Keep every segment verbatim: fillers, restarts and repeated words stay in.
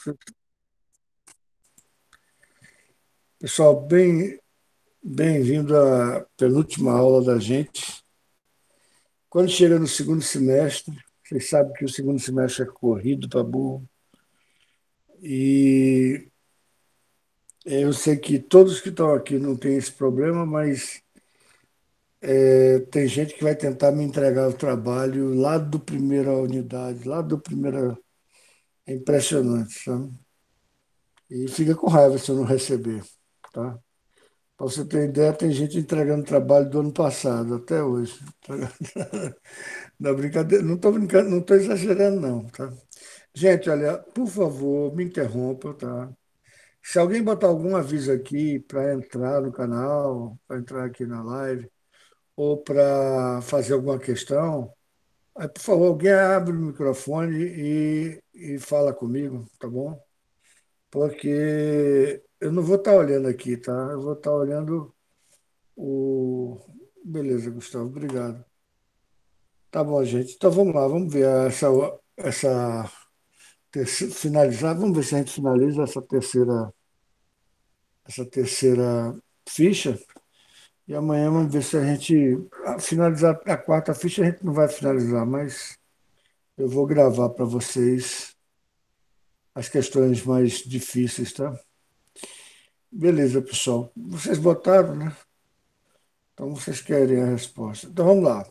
Pessoal, bem, bem-vindo à penúltima aula da gente. Quando chega no segundo semestre, vocês sabem que o segundo semestre é corrido para burro, e eu sei que todos que estão aqui não têm esse problema, mas é, tem gente que vai tentar me entregar o trabalho lá do primeira unidade, lá do primeira. É impressionante, sabe? E fica com raiva se eu não receber, tá? Para você ter ideia, tem gente entregando trabalho do ano passado, até hoje. Não, brincadeira, não estou brincando, não estou exagerando, não, tá? Gente, olha, por favor, me interrompa, tá? Se alguém botar algum aviso aqui para entrar no canal, para entrar aqui na live, ou para fazer alguma questão, aí, por favor, alguém abre o microfone e, e fala comigo, tá bom? Porque eu não vou estar olhando aqui, tá? Eu vou estar olhando o. Beleza, Gustavo, obrigado. Tá bom, gente. Então vamos lá, vamos ver essa, essa terce- finalizar. Vamos ver se a gente finaliza essa terceira, essa terceira ficha. E amanhã vamos ver se a gente ah, finalizar a quarta ficha. A gente não vai finalizar, mas eu vou gravar para vocês as questões mais difíceis, tá? Beleza, pessoal. Vocês botaram, né? Então vocês querem a resposta. Então vamos lá.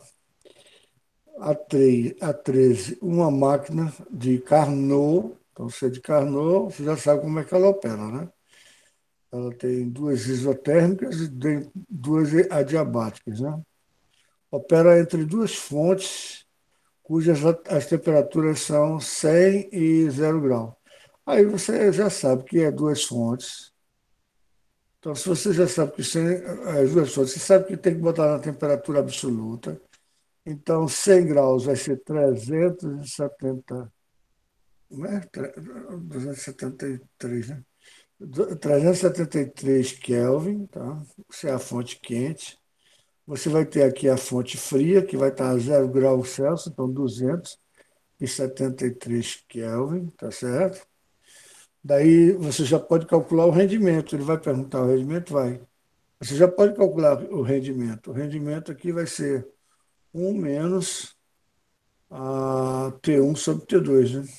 A três, a treze, uma máquina de Carnot. Então, se é de Carnot, você já sabe como é que ela opera, né? Ela tem duas isotérmicas e tem duas adiabáticas, né? Opera entre duas fontes cujas as temperaturas são cem e zero grau. Aí você já sabe que é duas fontes. Então, se você já sabe que cem, as duas fontes, você sabe que tem que botar na temperatura absoluta. Então, cem graus vai ser trezentos e setenta, né? duzentos e setenta e três, né? trezentos e setenta e três Kelvin, tá? Isso é a fonte quente. Você vai ter aqui a fonte fria, que vai estar a zero graus Celsius, então duzentos e setenta e três Kelvin, tá certo? Daí você já pode calcular o rendimento. Ele vai perguntar o rendimento? Vai. Você já pode calcular o rendimento. O rendimento aqui vai ser um menos a T um sobre T dois, né?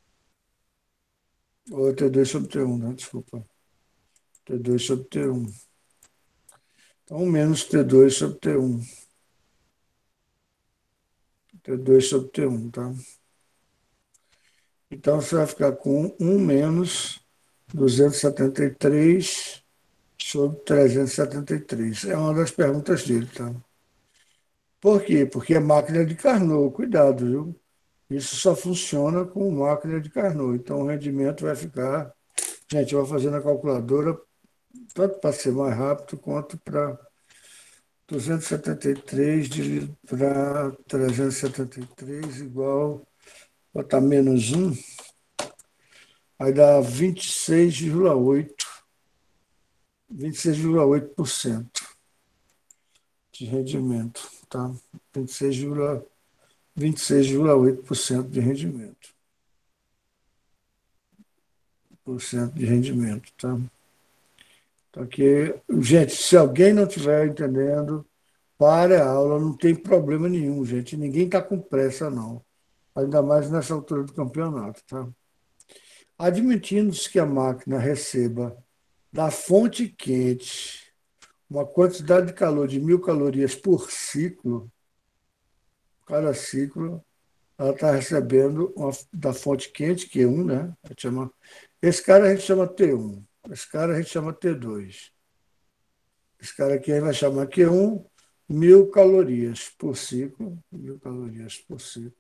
Ou T dois sobre T um, né? Desculpa. T dois sobre T um. Então, um menos T dois sobre T um. T dois sobre T um, tá? Então, você vai ficar com um menos duzentos e setenta e três sobre trezentos e setenta e três. É uma das perguntas dele, tá? Por quê? Porque é máquina de Carnot. Cuidado, viu? Isso só funciona com máquina de Carnot. Então, o rendimento vai ficar... Gente, eu vou fazer na calculadora, tanto para ser mais rápido, quanto para duzentos e setenta e três dividido para trezentos e setenta e três igual, botar menos um, aí dá vinte e seis vírgula oito, vinte e seis vírgula oito por cento de rendimento, tá? vinte e seis, vinte e seis vírgula oito por cento de rendimento. Por cento de rendimento, tá? Então, aqui, gente, se alguém não estiver entendendo, pare a aula, não tem problema nenhum, gente. Ninguém está com pressa, não. Ainda mais nessa altura do campeonato, tá? Admitindo-se que a máquina receba da fonte quente uma quantidade de calor de mil calorias por ciclo, cada ciclo, ela está recebendo uma, da fonte quente, Q um, né? A gente chama, esse cara a gente chama T um, esse cara a gente chama T dois. Esse cara aqui a gente vai chamar Q um, mil calorias por ciclo, mil calorias por ciclo,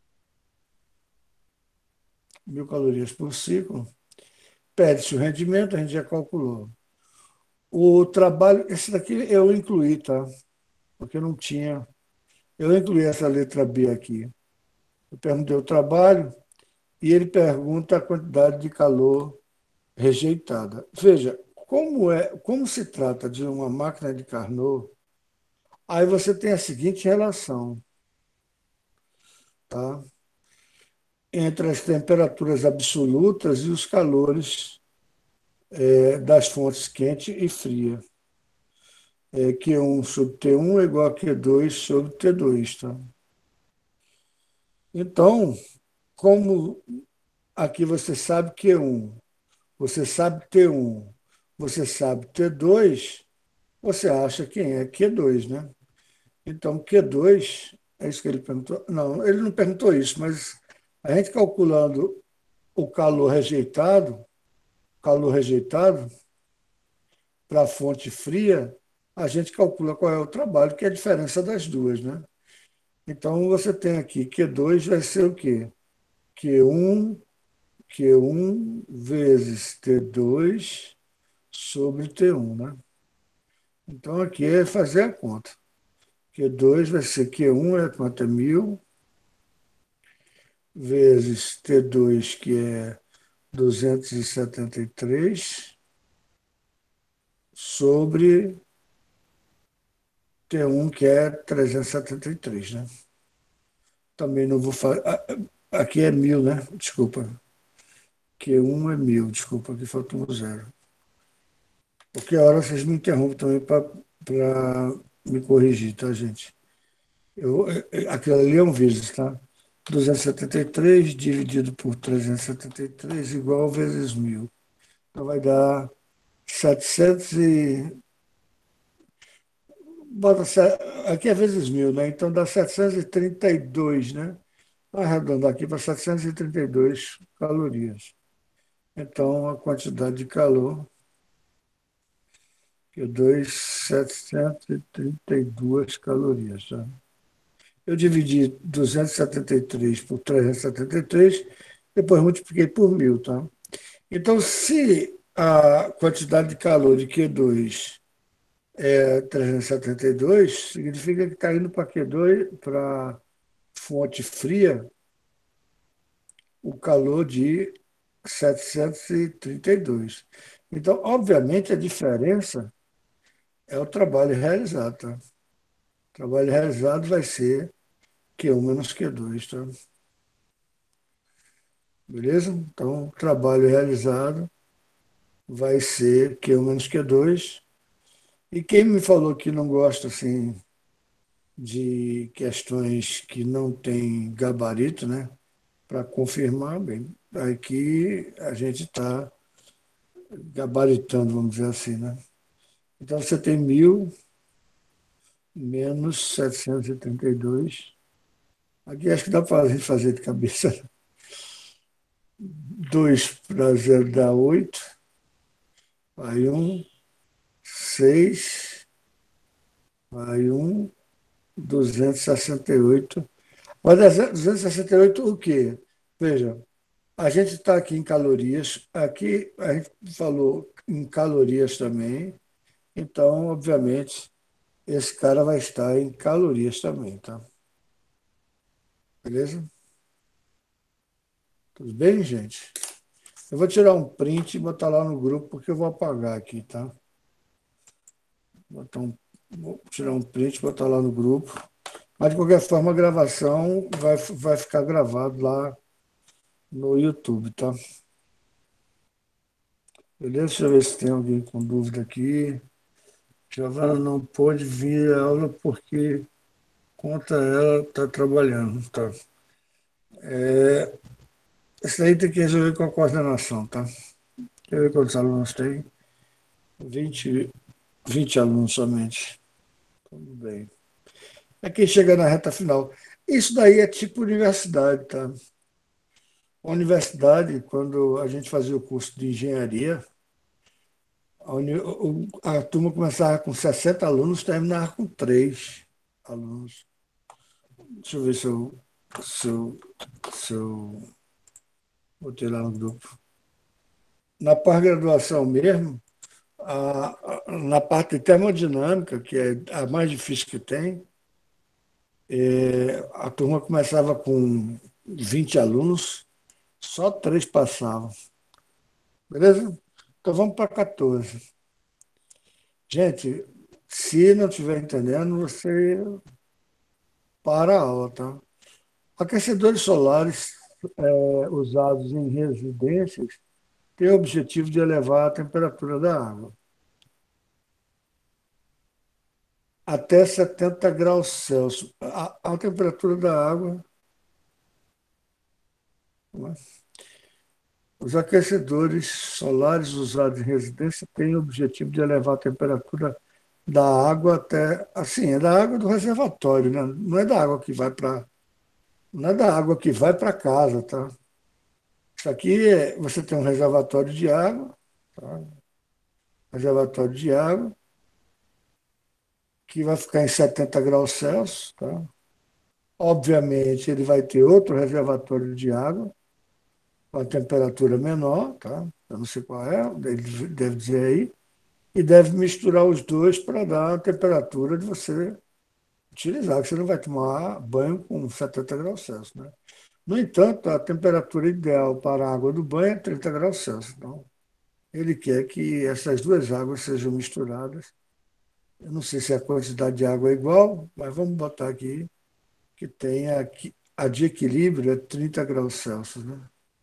mil calorias por ciclo. Pede-se o rendimento, a gente já calculou. O trabalho, esse daqui eu incluí, tá? Porque não tinha. Eu incluí essa letra B aqui. Eu perguntei o trabalho e ele pergunta a quantidade de calor rejeitada. Veja, como é, como se trata de uma máquina de Carnot, aí você tem a seguinte relação, tá? entre as temperaturas absolutas e os calores é, das fontes quente e fria. É, Q um sobre T um é igual a Q dois sobre T dois. Tá? Então, como aqui você sabe Q um, você sabe T um, você sabe T dois, você acha quem é Q dois, né? Então, Q dois, é isso que ele perguntou? Não, ele não perguntou isso, mas a gente calculando o calor rejeitado, calor rejeitado para a fonte fria, a gente calcula qual é o trabalho, que é a diferença das duas, né? Então, você tem aqui Q dois vai ser o quê? Q um, Q um vezes T dois sobre T um, né? Então, aqui é fazer a conta. Q dois vai ser Q um é quanto? É mil, vezes T dois, que é duzentos e setenta e três, sobre T um, que é trezentos e setenta e três, né? Também não vou fazer. Aqui é mil, né? Desculpa. Q um é mil, desculpa, aqui faltou um zero. Qualquer hora vocês me interrompem também para me corrigir, tá, gente? Eu, aquilo ali é um vezes, tá? duzentos e setenta e três dividido por trezentos e setenta e três igual vezes mil. Então vai dar setecentos e... Bota, aqui é vezes mil, né? Então dá setecentos e trinta e dois, né? Vou arredondar aqui para setecentos e trinta e dois calorias. Então, a quantidade de calor, que é dois mil setecentos e trinta e dois calorias. Tá? Eu dividi duzentos e setenta e três por trezentos e setenta e três, depois multipliquei por mil. Tá? Então, se a quantidade de calor de Q dois é trezentos e setenta e dois, significa que está indo para Q dois, para fonte fria, o calor de setecentos e trinta e dois. Então, obviamente, a diferença é o trabalho realizado. Tá? O trabalho realizado vai ser Q um menos Q dois. Tá? Beleza? Então, o trabalho realizado vai ser Q um menos Q dois. E quem me falou que não gosta assim, de questões que não têm gabarito, né? Para confirmar, bem, aqui a gente está gabaritando, vamos dizer assim, né? Então você tem mil menos setecentos e trinta e dois. Aqui acho que dá para a gente fazer de cabeça. Dois para zero dá oito. Vai um, seis. Vai um, duzentos e sessenta e oito. Vai dar duzentos e sessenta e oito o quê? Veja, a gente está aqui em calorias. Aqui a gente falou em calorias também. Então, obviamente, esse cara vai estar em calorias também, tá? Beleza? Tudo bem, gente? Eu vou tirar um print e botar lá no grupo, porque eu vou apagar aqui, tá? Botar um, vou tirar um print e botar lá no grupo. Mas, de qualquer forma, a gravação vai, vai ficar gravado lá no YouTube, tá? Beleza? Deixa eu ver se tem alguém com dúvida aqui. Giovana não pôde vir à aula porque conta ela está trabalhando, tá? Isso aí tem que resolver com a coordenação, tá? Deixa eu ver quantos alunos tem. Vinte, vinte alunos somente. Tudo bem. É quem chega na reta final. Isso daí é tipo universidade, tá? A universidade, quando a gente fazia o curso de engenharia, a, uni- o- a turma começava com sessenta alunos, terminava com três alunos. Deixa eu ver se eu, se eu, se eu botei lá no grupo. Na pós-graduação mesmo, a- a- na parte de termodinâmica, que é a mais difícil que tem, é, a turma começava com vinte alunos, só três passavam. Beleza? Então vamos para quatorze. Gente, se não estiver entendendo, você para a aula, tá? Aquecedores solares. é, usados em residências têm o objetivo de elevar a temperatura da água até setenta graus Celsius. A, a temperatura da água, né? Os aquecedores solares usados em residência têm o objetivo de elevar a temperatura da água até, assim, é da água do reservatório, né? Não é da água que vai para, não é da água que vai para casa, tá? Isso aqui é, você tem um reservatório de água, tá? Reservatório de água que vai ficar em setenta graus Celsius, tá? Obviamente, ele vai ter outro reservatório de água com a temperatura menor, tá? Eu não sei qual é, ele deve dizer aí, e deve misturar os dois para dar a temperatura de você utilizar, que você não vai tomar banho com setenta graus Celsius, né? No entanto, a temperatura ideal para a água do banho é trinta graus Celsius. Então, ele quer que essas duas águas sejam misturadas. Eu não sei se a quantidade de água é igual, mas vamos botar aqui que tenha aqui, a de equilíbrio é trinta graus Celsius, né?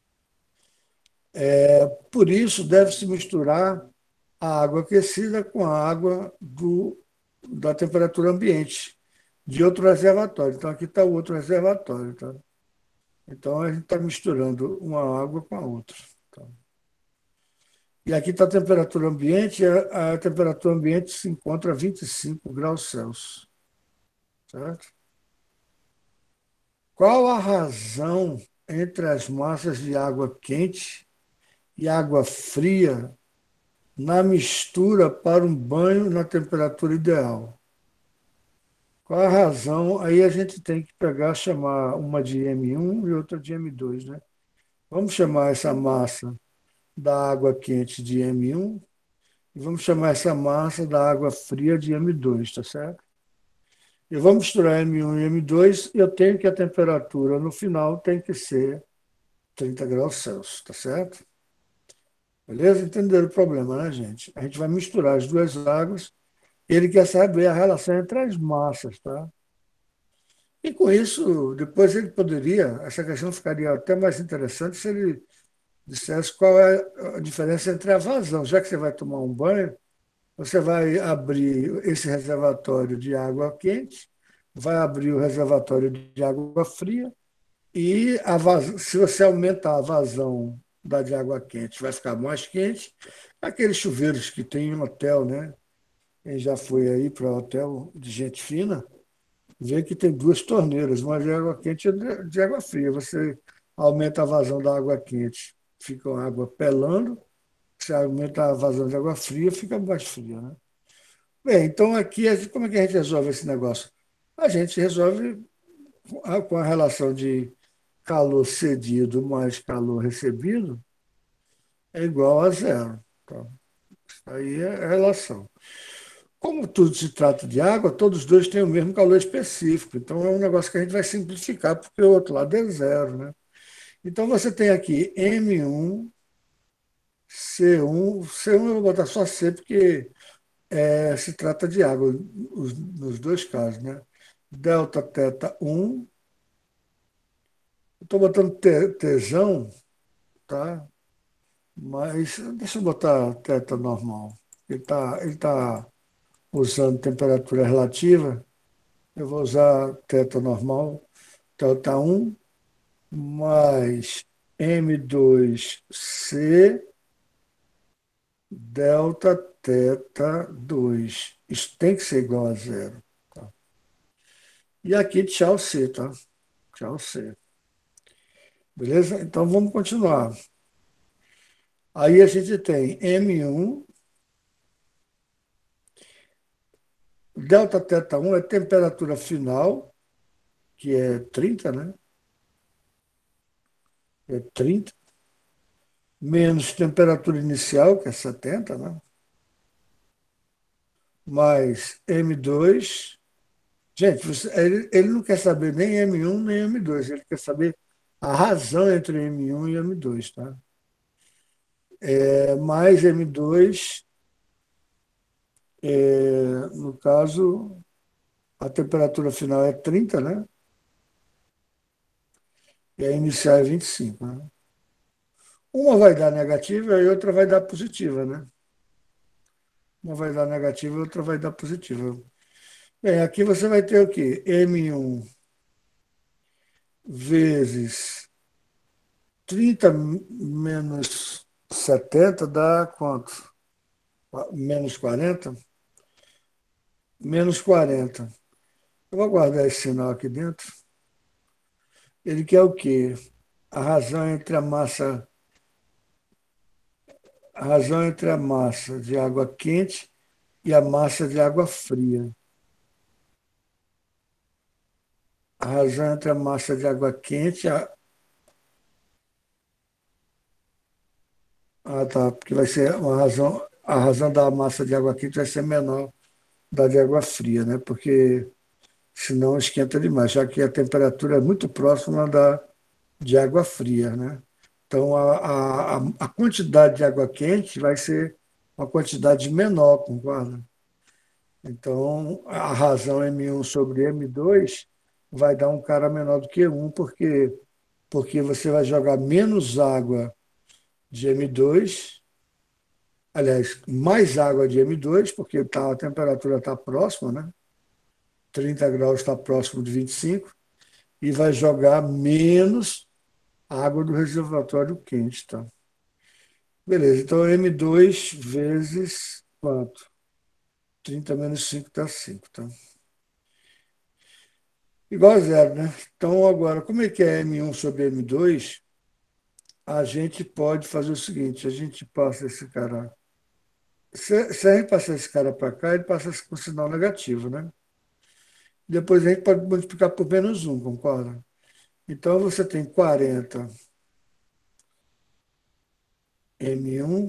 Por isso, deve-se misturar a água aquecida com a água do, da temperatura ambiente, de outro reservatório. Então, aqui está o outro reservatório. Tá? Então, a gente está misturando uma água com a outra. Tá? E aqui está a temperatura ambiente, a, a temperatura ambiente se encontra a vinte e cinco graus Celsius. Certo? Qual a razão entre as massas de água quente e água fria na mistura para um banho na temperatura ideal? Qual a razão? Aí a gente tem que pegar, chamar uma de M um e outra de M dois, né? Vamos chamar essa massa da água quente de M um e vamos chamar essa massa da água fria de M dois, tá certo? E vamos misturar M um e M dois, e eu tenho que a temperatura no final tem que ser trinta graus Celsius, tá certo? Beleza? Entenderam o problema, né, gente? A gente vai misturar as duas águas. Ele quer saber a relação entre as massas, tá? E com isso, depois ele poderia, essa questão ficaria até mais interessante se ele dissesse qual é a diferença entre a vazão. Já que você vai tomar um banho, você vai abrir esse reservatório de água quente, vai abrir o reservatório de água fria, e a vaz... se você aumentar a vazão da de água quente, vai ficar mais quente. Aqueles chuveiros que tem em hotel, né? Quem já foi aí para hotel de gente fina, vê que tem duas torneiras, uma de água quente e outra de água fria. Você aumenta a vazão da água quente, fica a água pelando. Se aumenta a vazão de água fria, fica mais fria, né? Bem, então aqui, como é que a gente resolve esse negócio? A gente resolve com a relação de calor cedido mais calor recebido é igual a zero. Então, aí é a relação. Como tudo se trata de água, todos os dois têm o mesmo calor específico. Então, é um negócio que a gente vai simplificar, porque o outro lado é zero, né? Então, você tem aqui M um, C um. C um eu vou botar só C, porque é, se trata de água, os- nos dois casos, né? Delta teta um. Estou botando te- tesão, tá? Mas deixa eu botar teta normal. Ele está ele tá usando temperatura relativa. Eu vou usar teta normal. Delta um mais M dois C delta teta dois. Isso tem que ser igual a zero. Tá? E aqui tchau C, tá? Tchau C. Beleza? Então vamos continuar. Aí a gente tem M um, delta teta um é temperatura final, que é trinta, né? É trinta, menos temperatura inicial, que é setenta, né? Mais M dois. Gente, você- ele, ele não quer saber nem M um nem M dois, ele quer saber a razão entre M um e M dois, tá? É, mais M dois, é, no caso, a temperatura final é trinta, né? E a inicial é vinte e cinco, né? Uma vai dar negativa e outra vai dar positiva, né? Uma vai dar negativa e outra vai dar positiva. Bem, aqui você vai ter o quê? M um vezes trinta menos setenta dá quanto? Menos quarenta. Menos quarenta. Eu vou guardar esse sinal aqui dentro. Ele quer o quê? A razão entre a massa, a razão entre a massa de água quente e a massa de água fria. A razão entre a massa de água quente, a, ah, tá, porque vai ser uma razão, a razão da massa de água quente vai ser menor da de água fria, né? Porque senão esquenta demais, já que a temperatura é muito próxima da de água fria, né? Então a, a, a quantidade de água quente vai ser uma quantidade menor, concorda? Então a razão M um sobre M dois vai dar um cara menor do que um, porque porque você vai jogar menos água de M dois, aliás, mais água de M dois, porque tá, a temperatura está próxima, né? trinta graus está próximo de vinte e cinco, e vai jogar menos água do reservatório quente, tá? Beleza, então M dois vezes quanto? trinta menos cinco dá cinco, tá? Igual a zero, né? Então, agora, como é que é M um sobre M dois? A gente pode fazer o seguinte: a gente passa esse cara. Se, se a gente passar esse cara para cá, ele passa com sinal negativo, né? Depois a gente pode multiplicar por menos um, concorda? Então você tem quarenta M um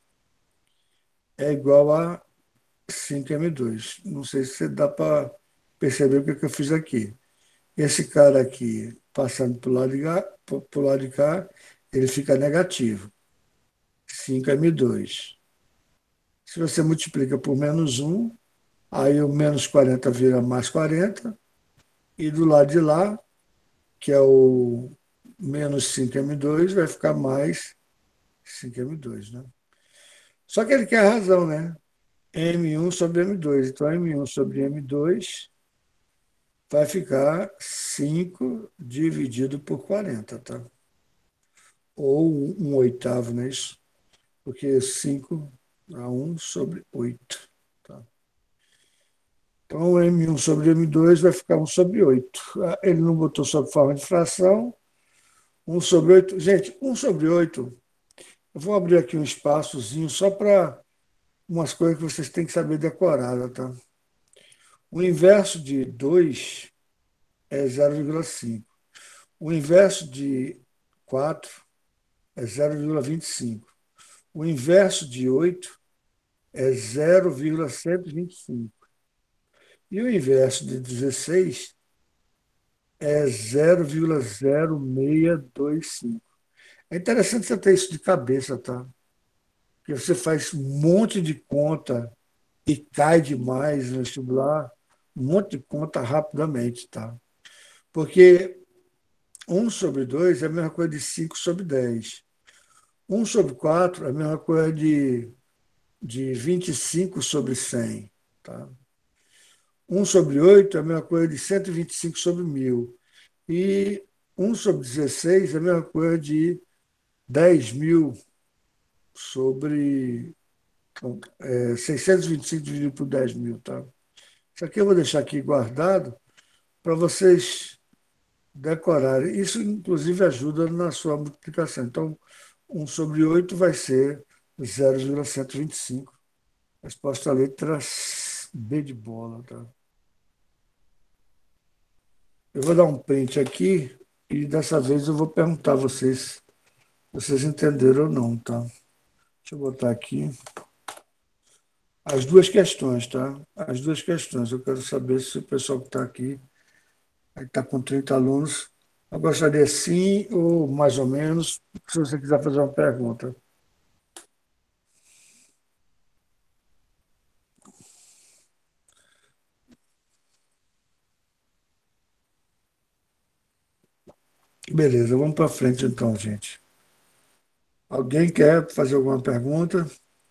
é igual a cinco M dois. Não sei se dá para perceber o que, que eu fiz aqui. Esse cara aqui, passando para o lado de cá, pro lado de cá, ele fica negativo. cinco M dois. Se você multiplica por menos um, aí o menos quarenta vira mais quarenta, e do lado de lá, que é o menos cinco M dois, vai ficar mais cinco M dois, né? Só que ele quer a razão, né? M um sobre M dois. Então, M um sobre M dois vai ficar cinco dividido por quarenta, tá? Ou um oitavo, não é isso? Porque cinco a um sobre oito. Tá? Então, M um sobre M dois vai ficar um sobre oito. Ele não botou sob forma de fração. Um sobre oito. Gente, um sobre oito. Eu vou abrir aqui um espaçozinho só para umas coisas que vocês têm que saber decorada, tá? O inverso de dois é zero vírgula cinco. O inverso de quatro é zero vírgula vinte e cinco. O inverso de oito é zero vírgula cento e vinte e cinco. E o inverso de dezesseis é zero vírgula zero seis dois cinco. É interessante você ter isso de cabeça, tá? Porque você faz um monte de conta e cai demais no vestibular, um monte de conta rapidamente, tá? Porque um sobre dois é a mesma coisa de cinco sobre dez. Um sobre quatro é a mesma coisa de, de vinte e cinco sobre cem, tá? Um sobre oito é a mesma coisa de cento e vinte e cinco sobre mil. E um sobre dezesseis é a mesma coisa de dez mil sobre é, seiscentos e vinte e cinco dividido por dez mil. Tá? Isso aqui eu vou deixar aqui guardado para vocês decorarem. Isso, inclusive, ajuda na sua multiplicação. Então, um sobre oito vai ser zero vírgula cento e vinte e cinco. Resposta à letra B de bola. Tá? Eu vou dar um print aqui e dessa vez eu vou perguntar a vocês se vocês entenderam ou não. Tá? Deixa eu botar aqui. As duas questões, tá? As duas questões. Eu quero saber se o pessoal que está aqui, está com trinta alunos, eu gostaria sim ou mais ou menos, se você quiser fazer uma pergunta. Beleza, vamos para frente então, gente. Alguém quer fazer alguma pergunta?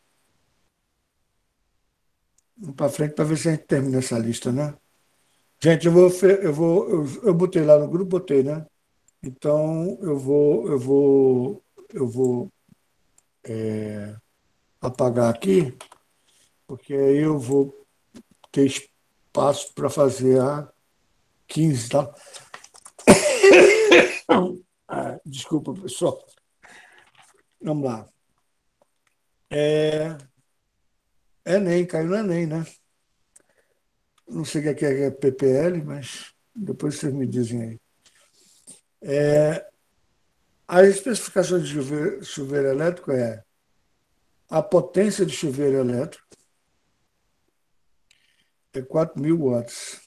Vamos para frente para ver se a gente termina essa lista, né? Gente, eu vou, fe- eu vou, eu, eu botei lá no grupo, botei, né? Então eu vou, eu vou, eu vou apagar aqui, porque aí eu vou ter espaço para fazer a quinze, tá? Ah, desculpa, pessoal. Vamos lá. É, Enem, caiu no Enem, né? Não sei o que é, que é P P L, mas depois vocês me dizem aí. As especificações de chuveiro, chuveiro elétrico é a potência de chuveiro elétrico é quatro mil watts.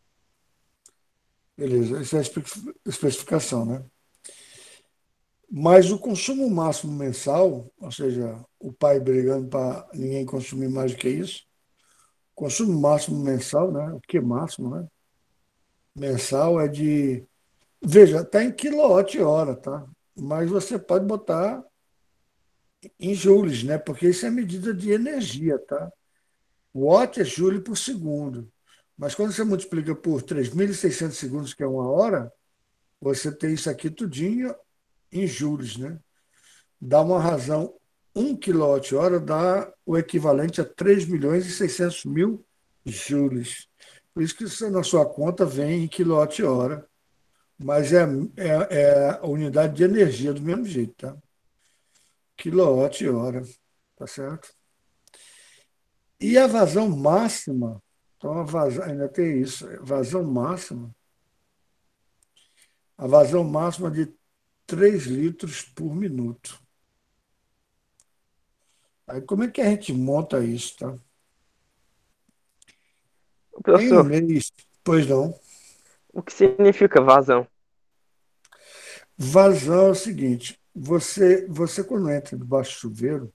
Beleza, essa é a espe- especificação, né? Mas o consumo máximo mensal, ou seja, o pai brigando para ninguém consumir mais do que isso, consumo máximo mensal, né? O que máximo, né? Mensal é de. Veja, está em quilowatt-hora, tá? Mas você pode botar em joules, né? Porque isso é medida de energia, tá? Watt é joule por segundo. Mas quando você multiplica por três mil e seiscentos segundos, que é uma hora, você tem isso aqui tudinho em joules, né? Dá uma razão, um quilowatt-hora dá o equivalente a três milhões e seiscentos mil joules. Por isso que isso na sua conta vem em quilowatt-hora, mas é, é, é a unidade de energia do mesmo jeito, tá? Quilowatt-hora, tá certo? E a vazão máxima, então a vazão, ainda tem isso, vazão máxima, a vazão máxima de três litros por minuto. Aí como é que a gente monta isso, tá? Em um Professor, mês, pois não. o que significa vazão? Vazão é o seguinte, você, você quando entra debaixo do chuveiro,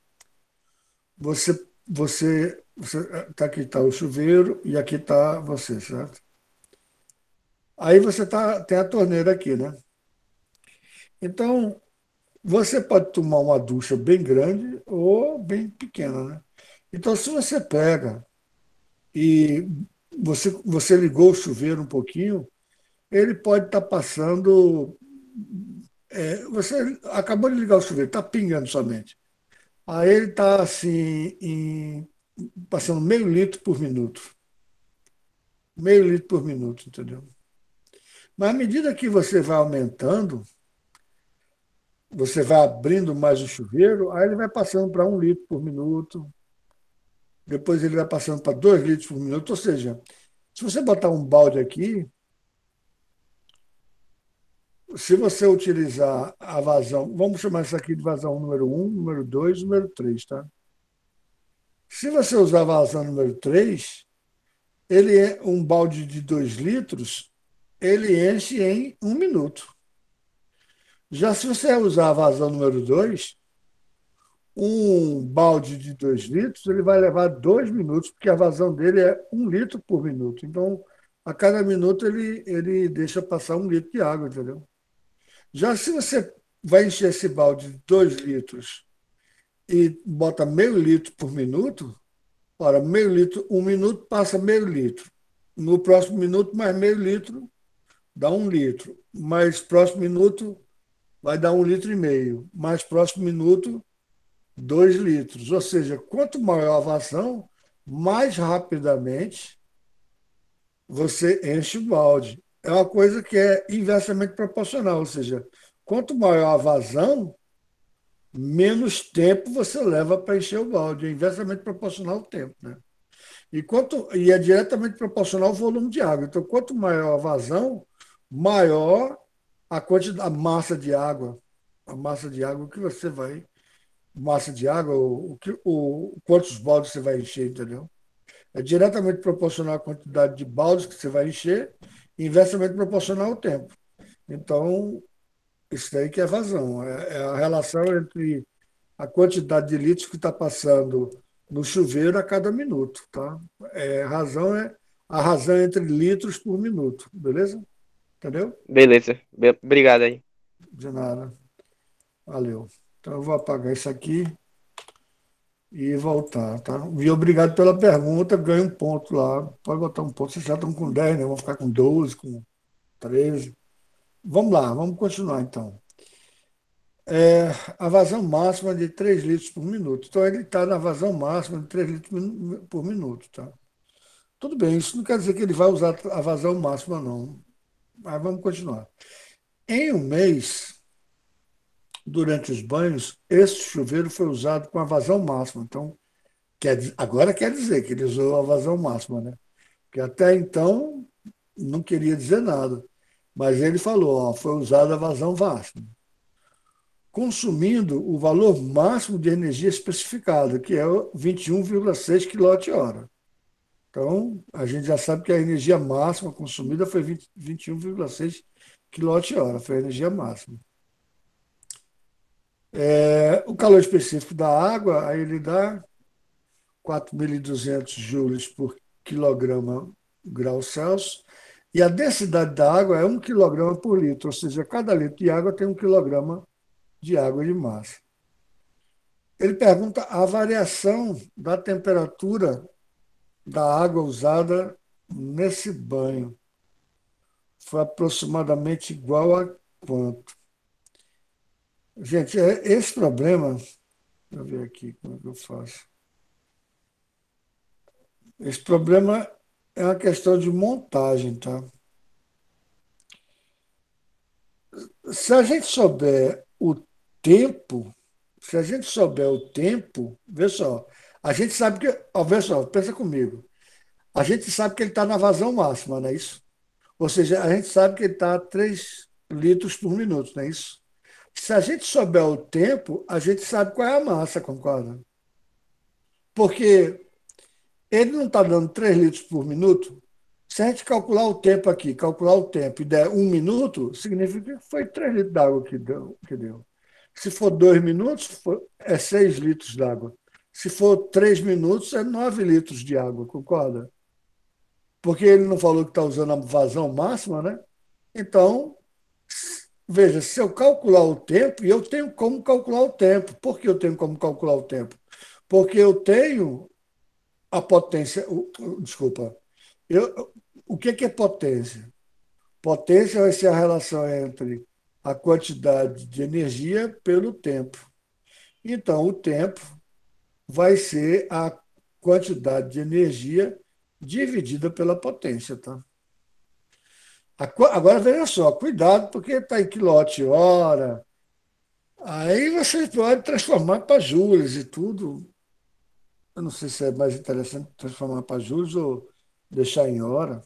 você, você, você tá aqui está o chuveiro e aqui está você, certo? Aí você tá, tem a torneira aqui, né? Então, você pode tomar uma ducha bem grande ou bem pequena, né? Então, se você pega e você, você ligou o chuveiro um pouquinho, ele pode estar passando. É, você acabou de ligar o chuveiro, está pingando somente. Aí ele está assim, em- passando meio litro por minuto. Meio litro por minuto, entendeu? Mas à medida que você vai aumentando, você vai abrindo mais o chuveiro, aí ele vai passando para um litro por minuto, depois ele vai passando para dois litros por minuto. Ou seja, se você botar um balde aqui, se você utilizar a vazão, vamos chamar isso aqui de vazão número um, número dois, número três, tá? Se você usar a vazão número três, ele é um balde de dois litros, ele enche em um minuto. Já se você usar a vazão número dois, um balde de dois litros, ele vai levar dois minutos, porque a vazão dele é um litro por minuto. Então, a cada minuto ele, ele deixa passar um litro de água, entendeu? Já se você vai encher esse balde de dois litros e bota meio litro por minuto, ora, meio litro, um minuto passa meio litro. No próximo minuto, mais meio litro, dá um litro. Mais próximo minuto, vai dar um litro e meio. Mais próximo minuto, dois litros. Ou seja, quanto maior a vazão, mais rapidamente você enche o balde. É uma coisa que é inversamente proporcional, ou seja, quanto maior a vazão, menos tempo você leva para encher o balde. É inversamente proporcional ao tempo, né? E, quanto, e é diretamente proporcional ao volume de água. Então, quanto maior a vazão, maior a quantidade, a massa de água. A massa de água que você vai. Massa de água, o, o, que- o, quantos baldes você vai encher, entendeu? É diretamente proporcional à quantidade de baldes que você vai encher, e inversamente proporcional ao tempo. Então, isso daí que é vazão. É, é a relação entre a quantidade de litros que está passando no chuveiro a cada minuto, tá? É, a razão é a razão é entre litros por minuto, beleza? Entendeu? Beleza. Be- Obrigado aí. De nada. Valeu. Então eu vou apagar isso aqui e voltar, tá? E obrigado pela pergunta, ganho um ponto lá. Pode botar um ponto, vocês já estão com dez, né? Vão ficar com doze, com treze. Vamos lá, vamos continuar então. É, a vazão máxima é de três litros por minuto. Então ele está na vazão máxima de três litros min- por minuto, tá? Tudo bem, isso não quer dizer que ele vai usar a vazão máxima, não. Mas vamos continuar. Em um mês, durante os banhos, esse chuveiro foi usado com a vazão máxima. Então, quer, dizer- agora quer dizer que ele usou a vazão máxima, né? Porque até então não queria dizer nada. Mas ele falou, ó, foi usada a vazão máxima, consumindo o valor máximo de energia especificado, que é o vinte e um vírgula seis quilowatt-hora. Então, a gente já sabe que a energia máxima consumida foi vinte vinte e um vírgula seis quilowatt-hora, foi a energia máxima. É, o calor específico da água, aí ele dá quatro mil e duzentos joules por quilograma grau Celsius, e a densidade da água é um quilograma por litro, ou seja, cada litro de água tem um quilograma de água de massa. Ele pergunta a variação da temperatura da água usada nesse banho. Foi aproximadamente igual a quanto? Gente, é- esse problema, deixa eu ver aqui como é que eu faço. Esse problema é uma questão de montagem, tá? Se a gente souber o tempo, se a gente souber o tempo, vê só, a gente sabe que, ó, vê só, pensa comigo, a gente sabe que ele está na vazão máxima, não é isso? Ou seja, a gente sabe que ele está a três litros por minuto, não é isso? Se a gente souber o tempo, a gente sabe qual é a massa, concorda? Porque ele não está dando três litros por minuto. Se a gente calcular o tempo aqui, calcular o tempo e der um minuto, significa que foi três litros d'água que deu, que deu. Se for dois minutos, for- é seis litros d'água. Se for três minutos, é nove litros de água, concorda? Porque ele não falou que está usando a vazão máxima, né? Então, veja, se eu calcular o tempo, e eu tenho como calcular o tempo. Por que eu tenho como calcular o tempo? Porque eu tenho a potência. o- o- Desculpa. Eu, o que que é potência? Potência vai ser a relação entre a quantidade de energia pelo tempo. Então, o tempo vai ser a quantidade de energia dividida pela potência, tá? Agora, veja só, cuidado, porque está em quilowatt-hora. Aí você pode transformar para joules e tudo. Eu não sei se é mais interessante transformar para joules ou deixar em hora.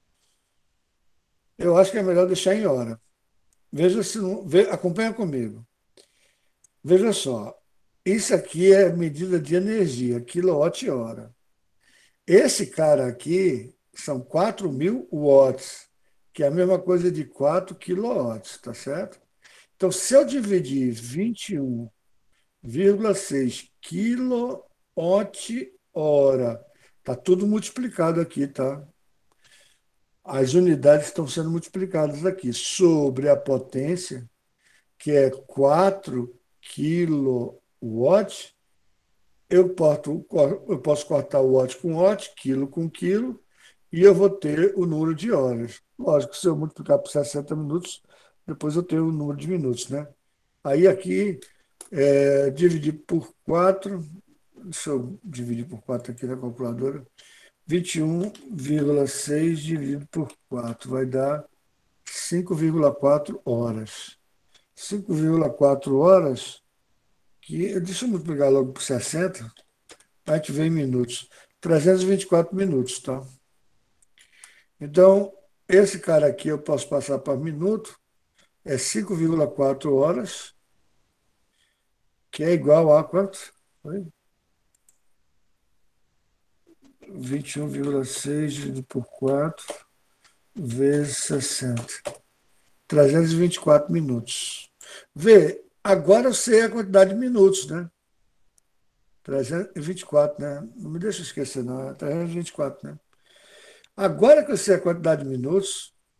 Eu acho que é melhor deixar em hora. Veja se não, ve, acompanha comigo. Veja só, isso aqui é medida de energia, quilowatt-hora. Esse cara aqui são quatro mil watts, que é a mesma coisa de quatro quilowatts, tá certo? Então, se eu dividir vinte e um vírgula seis quilowatt-hora, tá tudo multiplicado aqui, tá? As unidades estão sendo multiplicadas aqui sobre a potência, que é quatro quilowatts. Eu, porto, eu posso cortar o watt com watt, quilo com quilo, e eu vou ter o número de horas. Lógico, se eu multiplicar por sessenta minutos, depois eu tenho o número de minutos, né? Aí aqui, é, dividir por quatro, deixa eu dividir por quatro aqui na calculadora, vinte e um vírgula seis dividido por quatro vai dar cinco vírgula quatro horas. cinco vírgula quatro horas, que, deixa eu multiplicar logo por sessenta, a gente vê em minutos. trezentos e vinte e quatro minutos, tá? Então, esse cara aqui eu posso passar para minuto, é cinco vírgula quatro horas, que é igual a quanto? Foi? vinte e um vírgula seis dividido por quatro vezes sessenta. trezentos e vinte e quatro minutos. Vê, agora eu sei a quantidade de minutos, né? trezentos e vinte e quatro, né? Não me deixa esquecer, não. É trezentos e vinte e quatro, né? Agora que eu sei a quantidade de minutos,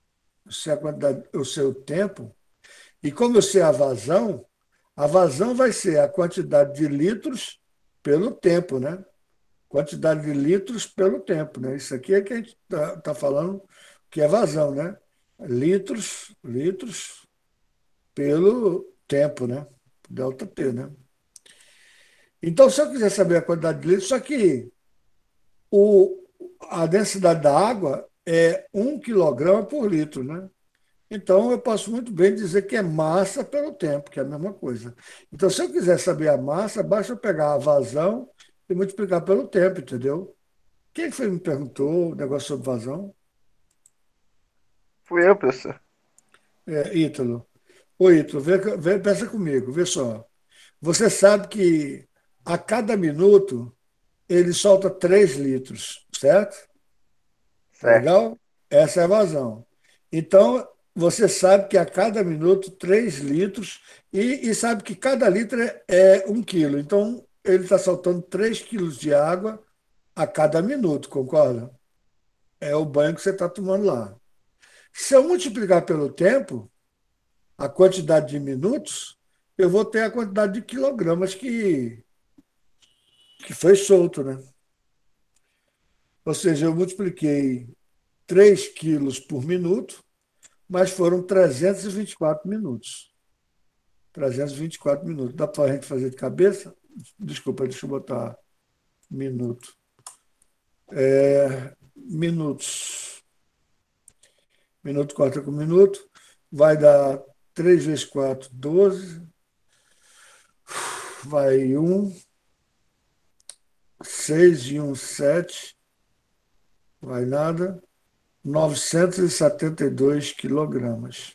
sei a quantidade, eu sei o tempo, e como eu sei a vazão, a vazão vai ser a quantidade de litros pelo tempo, né? Quantidade de litros pelo tempo, né? Isso aqui é que a gente está tá falando que é vazão, né? Litros, litros pelo tempo, né? Delta T, né? Então, se eu quiser saber a quantidade de litros, só que o, a densidade da água é um quilograma por litro, né? Então, eu posso muito bem dizer que é massa pelo tempo, que é a mesma coisa. Então, se eu quiser saber a massa, basta eu pegar a vazão e multiplicar pelo tempo, entendeu? Quem foi que me perguntou o negócio sobre vazão? Fui eu, professor. É, Ítalo. Ô, Ítalo, vê, vê, pensa comigo, vê só. Você sabe que a cada minuto ele solta três litros, certo? Tá Certo. legal? Essa é a vazão. Então, você sabe que a cada minuto, três litros, e, e sabe que cada litro é, é um quilo. Então, ele está soltando três quilos de água a cada minuto, concorda? É o banho que você está tomando lá. Se eu multiplicar pelo tempo, a quantidade de minutos, eu vou ter a quantidade de quilogramas que, que foi solto, né? Ou seja, eu multipliquei três quilos por minuto, mas foram trezentos e vinte e quatro minutos. trezentos e vinte e quatro minutos. Dá para a gente fazer de cabeça? Desculpa, deixa eu botar minuto. É, minutos. Minuto corta com minuto. Vai dar três vezes quatro, doze. Vai um, seis e um, sete. Vai nada. novecentos e setenta e dois quilogramas.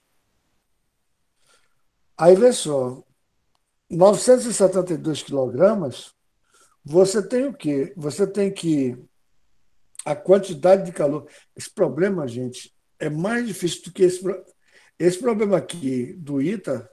Aí vê só, novecentos e setenta e dois quilogramas, você tem o quê? Você tem que a quantidade de calor. Esse problema, gente, é mais difícil do que esse, esse problema aqui do ITA,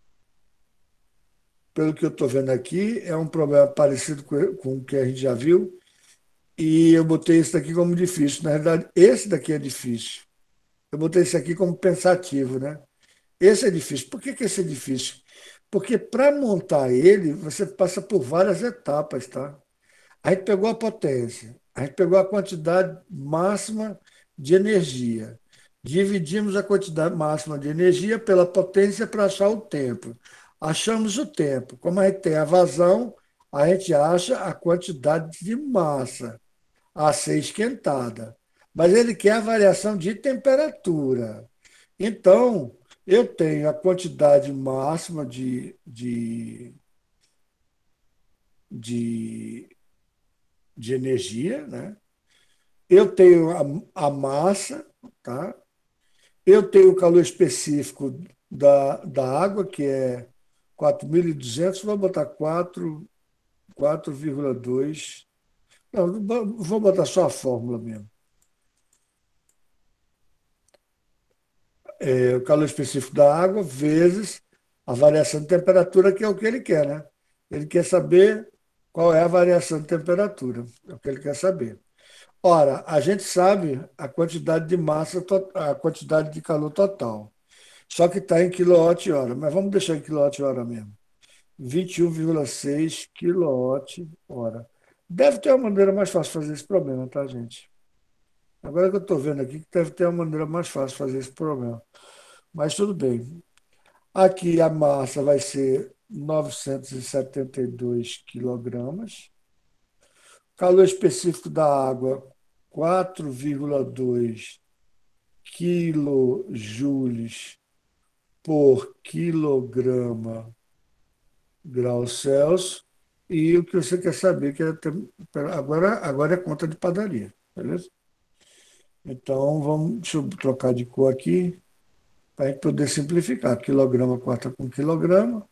pelo que eu estou vendo aqui, é um problema parecido com, com o que a gente já viu, e eu botei esse daqui como difícil. Na verdade, esse daqui é difícil. Eu botei esse aqui como pensativo, né? Esse é difícil. Por que, que esse é difícil? Porque para montar ele, você passa por várias etapas, tá? A gente pegou a potência, a gente pegou a quantidade máxima de energia, dividimos a quantidade máxima de energia pela potência para achar o tempo. Achamos o tempo. Como a gente tem a vazão, a gente acha a quantidade de massa a ser esquentada. Mas ele quer a variação de temperatura. Então, eu tenho a quantidade máxima de, de, de, de energia, né? Eu tenho a, a massa, tá? Eu tenho o calor específico da, da água, que é quatro mil e duzentos. Vou botar quatro, quatro vírgula dois. Não, vou botar só a fórmula mesmo. É o calor específico da água vezes a variação de temperatura, que é o que ele quer, né? Ele quer saber qual é a variação de temperatura. É o que ele quer saber. Ora, a gente sabe a quantidade de massa, to- a quantidade de calor total. Só que está em quilowatt-hora, mas vamos deixar em quilowatt-hora mesmo. vinte e um vírgula seis quilowatt-hora. Deve ter uma maneira mais fácil de fazer esse problema, tá, gente? Agora que eu estou vendo aqui, que deve ter uma maneira mais fácil de fazer esse problema. Mas tudo bem. Aqui a massa vai ser novecentos e setenta e dois quilogramas. Calor específico da água, quatro vírgula dois quilojoules por quilograma graus Celsius. E o que você quer saber, que é, tem- agora, agora é conta de padaria, beleza? Então, vamos, deixa eu trocar de cor aqui, para a gente poder simplificar. Quilograma corta com quilograma.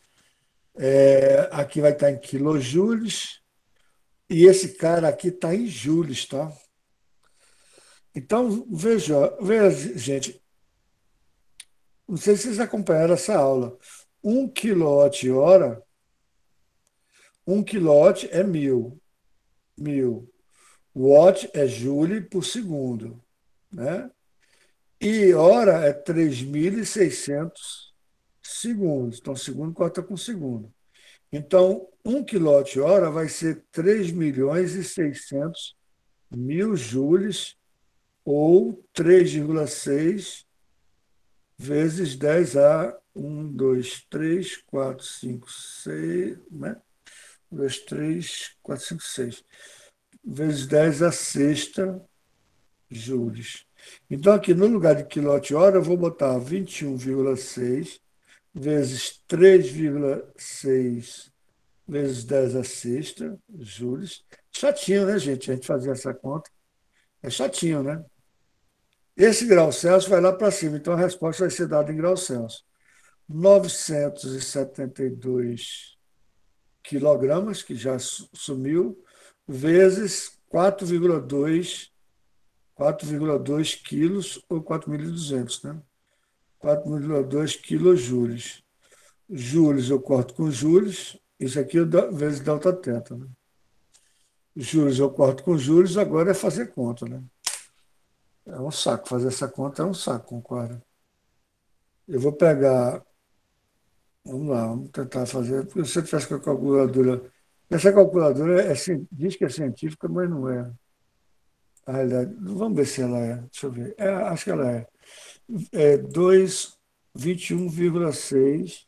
É, aqui vai estar em quilojoules. E esse cara aqui está em joules, tá? Então, veja, veja, gente, não sei se vocês acompanharam essa aula. Um quilowatt-hora, um quilowatt é mil. Mil. Watt é joule por segundo, né? E hora é três mil e seiscentos segundos. Então, segundo corta com segundo. Então, um quilowatt-hora vai ser três milhões e seiscentos mil joules, ou três vírgula seis vezes dez a um, dois, três, quatro, cinco, seis, né? um, dois, três, quatro, cinco, seis. Vezes dez a sexta joules. Então, aqui no lugar de quilowatt-hora, eu vou botar vinte e um vírgula seis vezes três vírgula seis vezes dez a sexta joules. Chatinho, né, gente? A gente fazer essa conta. É chatinho, né? Esse grau Celsius vai lá para cima, então a resposta vai ser dada em grau Celsius. novecentos e setenta e dois quilogramas, que já sumiu, vezes quatro vírgula dois, quatro vírgula dois quilos, ou quatro mil e duzentos, né? quatro vírgula dois quilojoules. Joules eu corto com joules, isso aqui é vezes delta teta, né? Juros eu corto com juros, agora é fazer conta, né? É um saco, fazer essa conta é um saco, concorda? Eu vou pegar, vamos lá, vamos tentar fazer, porque se você tivesse com a calculadora, essa calculadora é, cien- diz que é científica, mas não é. A realidade, vamos ver se ela é, deixa eu ver, é, acho que ela é. É dois, vinte e um vírgula seis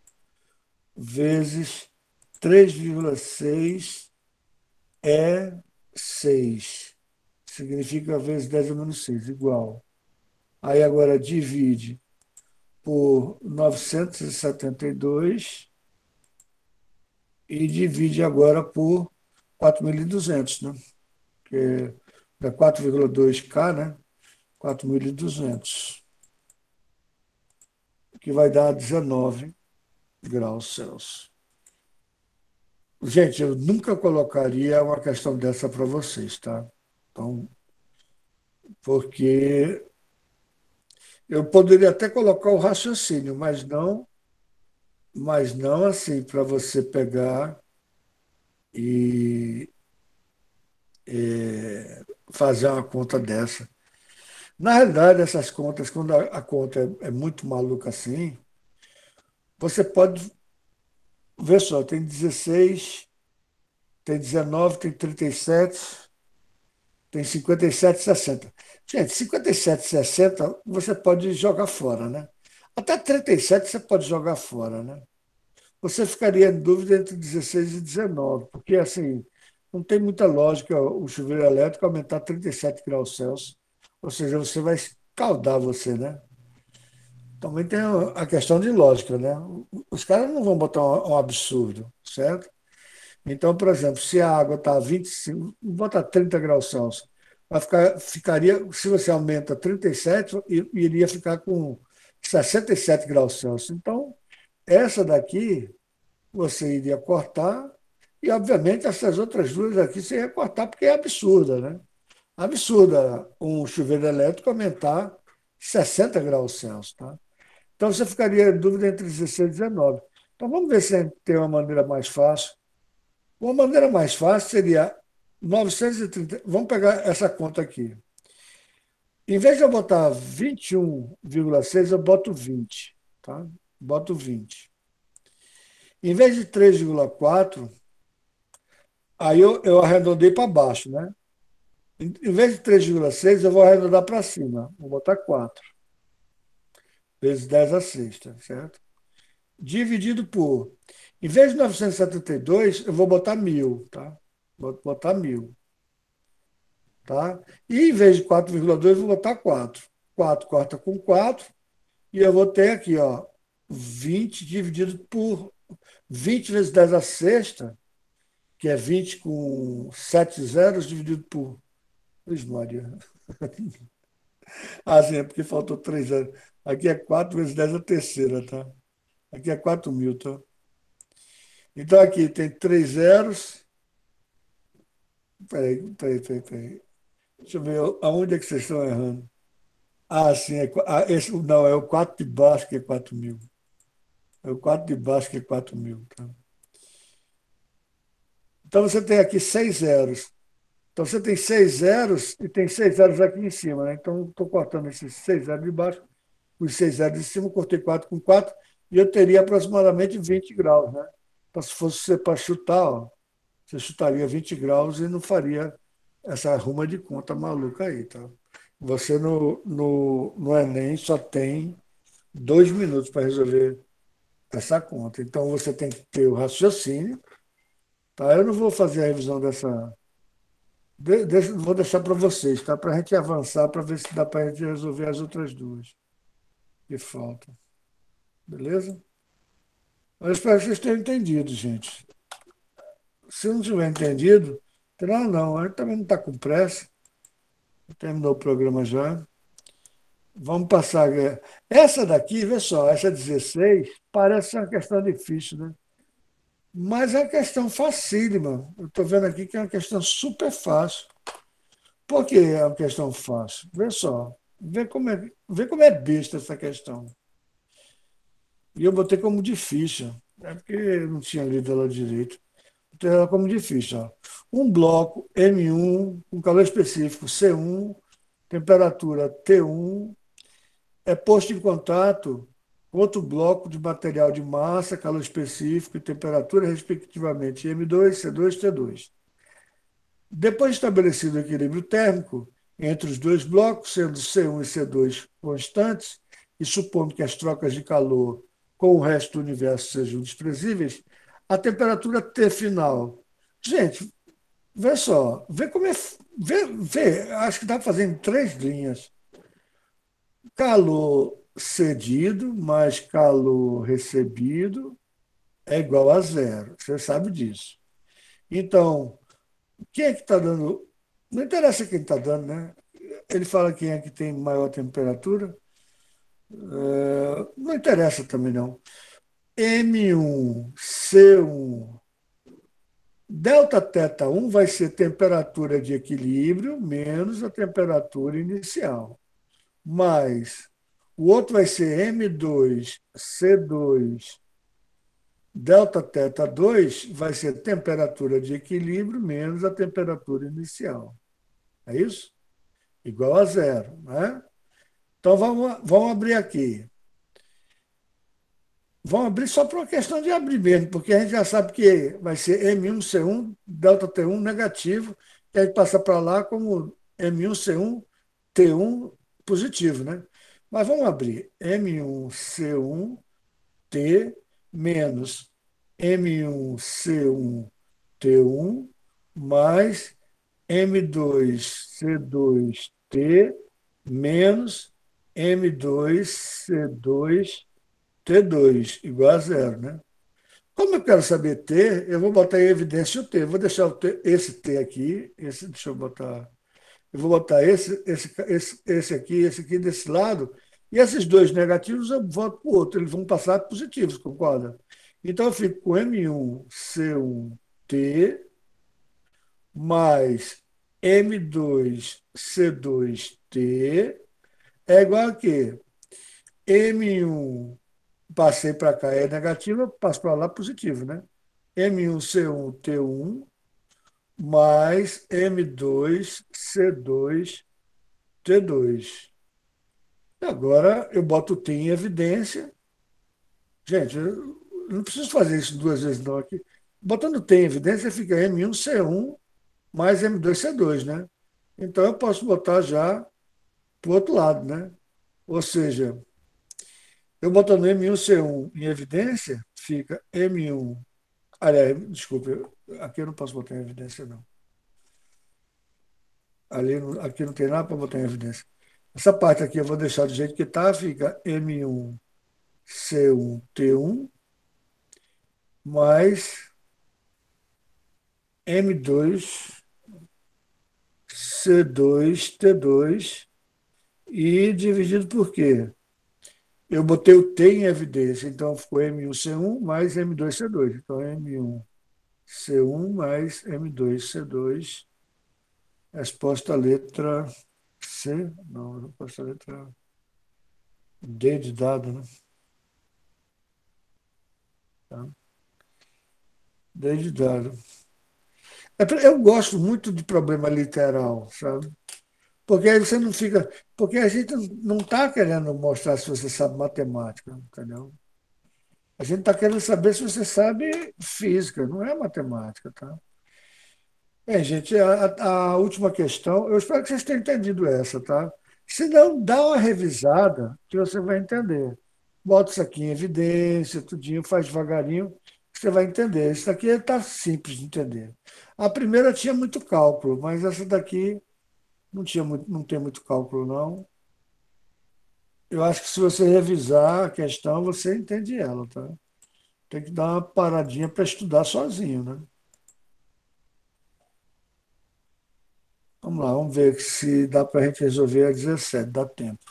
vezes três vírgula seis é seis. Significa vezes dez a menos seis igual. Aí agora divide por novecentos e setenta e dois e divide agora por quatro mil e duzentos, né? Que é quatro vírgula dois K, né? quatro mil e duzentos, que vai dar dezenove graus Celsius. Gente, eu nunca colocaria uma questão dessa para vocês, tá? Então, porque eu poderia até colocar o raciocínio, mas não, mas não assim para você pegar e é, fazer uma conta dessa. Na realidade, essas contas, quando a, a conta é, é muito maluca assim, você pode ver só, tem dezesseis, tem dezenove, tem trinta e sete, tem cinquenta e sete, sessenta. Gente, cinquenta e sete, sessenta você pode jogar fora, né? Até trinta e sete você pode jogar fora, né? Você ficaria em dúvida entre dezesseis e dezenove, porque assim, não tem muita lógica o chuveiro elétrico aumentar trinta e sete graus Celsius, ou seja, você vai escaldar você, né? Também tem a questão de lógica, né? Os caras não vão botar um absurdo, certo? Então, por exemplo, se a água está a vinte e cinco, bota trinta graus Celsius, vai ficar, ficaria, se você aumenta trinta e sete, iria ficar com sessenta e sete graus Celsius. Então, essa daqui você iria cortar, e obviamente essas outras duas aqui você ia cortar porque é absurda, né? Absurda um chuveiro elétrico aumentar sessenta graus Celsius, tá? Então você ficaria em dúvida entre dezesseis e dezenove. Então vamos ver se a gente tem uma maneira mais fácil. Uma maneira mais fácil seria novecentos e trinta. Vamos pegar essa conta aqui. Em vez de eu botar vinte e um vírgula seis, eu boto vinte, tá? Boto vinte. Em vez de três vírgula quatro, aí eu, eu arredondei para baixo, né? Em, em vez de três vírgula seis, eu vou arredondar para cima. Vou botar quatro vezes dez a sexta, certo? Dividido por. Em vez de novecentos e setenta e dois, eu vou botar mil, tá? Vou botar mil, tá? E em vez de quatro vírgula dois, eu vou botar quatro. quatro corta com quatro, e eu vou ter aqui, ó, vinte dividido por vinte vezes dez a sexta, que é vinte com sete zeros, dividido por. Luiz Maria. Ah, sim, é porque faltou três zeros. Aqui é quatro vezes dez a terceira, tá? Aqui é quatro mil, tá? Então aqui tem três zeros. Peraí, peraí, peraí, peraí. Deixa eu ver aonde é que vocês estão errando. Ah, sim, é, qua- ah, esse, não, é o quatro de baixo que é quatro mil. É o quatro de baixo que é quatro mil. Tá? Então você tem aqui seis zeros. Então você tem seis zeros e tem seis zeros aqui em cima, né? Então estou cortando esses seis zeros de baixo, os seis zeros de cima, cortei quatro com quatro e eu teria aproximadamente vinte graus, né? Então, se fosse para chutar, ó, você chutaria vinte graus e não faria essa arruma de conta maluca aí, tá? Você no, no, no Enem só tem dois minutos para resolver essa conta. Então você tem que ter o raciocínio, tá? Eu não vou fazer a revisão dessa. de- deixa- vou deixar para vocês, tá? Para a gente avançar, para ver se dá para a gente resolver as outras duas que faltam. Beleza? Eu espero que vocês tenham entendido, gente. Se não tiver entendido, não, não, a gente também não está com pressa. Terminou o programa já. Vamos passar. é, Essa daqui, vê só, essa dezesseis parece uma questão difícil, né? Mas é uma questão facílima. Eu estou vendo aqui que é uma questão super fácil. Por que é uma questão fácil? Vê só. Vê como é, vê como é besta essa questão. E eu botei como difícil. É porque eu não tinha lido ela direito. Botei ela como difícil. Ó. Um bloco M um com calor específico C um, temperatura T um, é posto em contato com outro bloco de material de massa, calor específico e temperatura, respectivamente, M dois, C dois, T dois. Depois de estabelecido o equilíbrio térmico entre os dois blocos, sendo C um e C dois constantes, e supondo que as trocas de calor com o resto do universo sejam desprezíveis, a temperatura T final. Gente, vê só, vê como é. Vê, vê, acho que dá para fazer em três linhas. Calor cedido mais calor recebido é igual a zero. Você sabe disso. Então, quem é que está dando. Não interessa quem está dando, né? Ele fala quem é que tem maior temperatura. É, não interessa também, não. M um, C um, delta teta um vai ser temperatura de equilíbrio menos a temperatura inicial. Mais o outro vai ser M dois, C dois, delta teta dois vai ser temperatura de equilíbrio menos a temperatura inicial. É isso? Igual a zero. Né? Então vamos, vamos abrir aqui. Vamos abrir só por uma questão de abrir mesmo, porque a gente já sabe que vai ser M um C um, delta T um negativo, e aí passa para lá como M um C um, T um positivo, né? Mas vamos abrir M um C um T menos M um C um T um mais M dois C dois T menos M dois C dois T dois igual a zero, né? Como eu quero saber T, eu vou botar em evidência o T. Vou deixar o T, esse T aqui, esse, deixa eu botar. Eu vou botar esse, esse, esse, esse aqui, esse aqui desse lado, e esses dois negativos eu boto para o outro, eles vão passar positivos, concorda? Então eu fico com M um C um T mais M dois C dois T é igual a quê? M um, passei para cá, é negativo, eu passo para lá positivo, né? M um C um T um mais M dois C dois T dois. E agora eu boto o T em evidência. Gente, eu não preciso fazer isso duas vezes não aqui. Botando T em evidência, fica M um C um mais M dois C dois, né? Então eu posso botar já para o outro lado, né? Ou seja, eu botando M um C um em evidência, fica M um. Aliás, desculpa, aqui eu não posso botar em evidência, não. Ali, aqui não tem nada para botar em evidência. Essa parte aqui eu vou deixar do jeito que está, fica M um C um T um mais M dois C dois T dois e dividido por quê? Eu botei o T em evidência, então ficou M um C um mais M dois C dois. Então, M um C um mais M dois C dois. Resposta letra C? Não, resposta letra D de dado, né? Tá? D de dado. É pra- Eu gosto muito de problema literal, sabe? Porque aí você não fica. Porque a gente não está querendo mostrar se você sabe matemática, entendeu? A gente está querendo saber se você sabe física, não é matemática, tá? Bem, gente, a, a última questão, eu espero que vocês tenham entendido essa, tá? Se não, dá uma revisada que você vai entender. Bota isso aqui em evidência, tudinho, faz devagarinho, que você vai entender. Isso daqui está simples de entender. A primeira tinha muito cálculo, mas essa daqui não tinha muito, não tem muito cálculo, não. Eu acho que se você revisar a questão, você entende ela, tá? Tem que dar uma paradinha para estudar sozinho, né? Vamos lá, vamos ver se dá para a gente resolver a dezessete, dá tempo.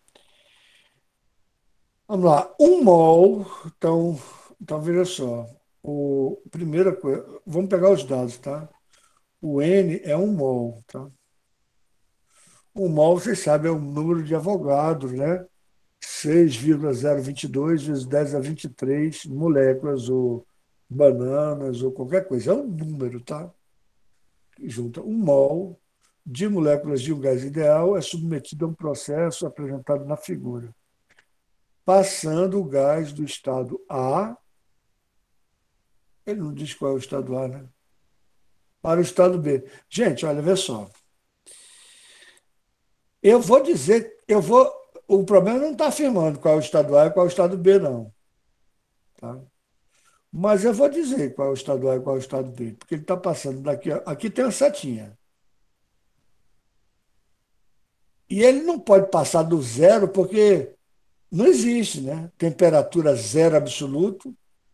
Vamos lá, um mol, então, então veja só. O, primeira coisa, vamos pegar os dados, tá? O N é um mol, tá? O mol, vocês sabem, é o número de avogados, né? seis vírgula zero vinte e dois vezes dez a vinte e três moléculas ou bananas ou qualquer coisa. É um número, tá? Junta um mol de moléculas de um gás ideal é submetido a um processo apresentado na figura, passando o gás do estado A, ele não diz qual é o estado A, né? Para o estado B. Gente, olha, vê só. Eu vou dizer, eu vou. O problema não está afirmando qual é o estado A e qual é o estado B, não. Tá? Mas eu vou dizer qual é o estado A e qual é o estado B, porque ele está passando daqui. Aqui tem uma setinha. E ele não pode passar do zero, porque não existe, né? Temperatura zero absoluto,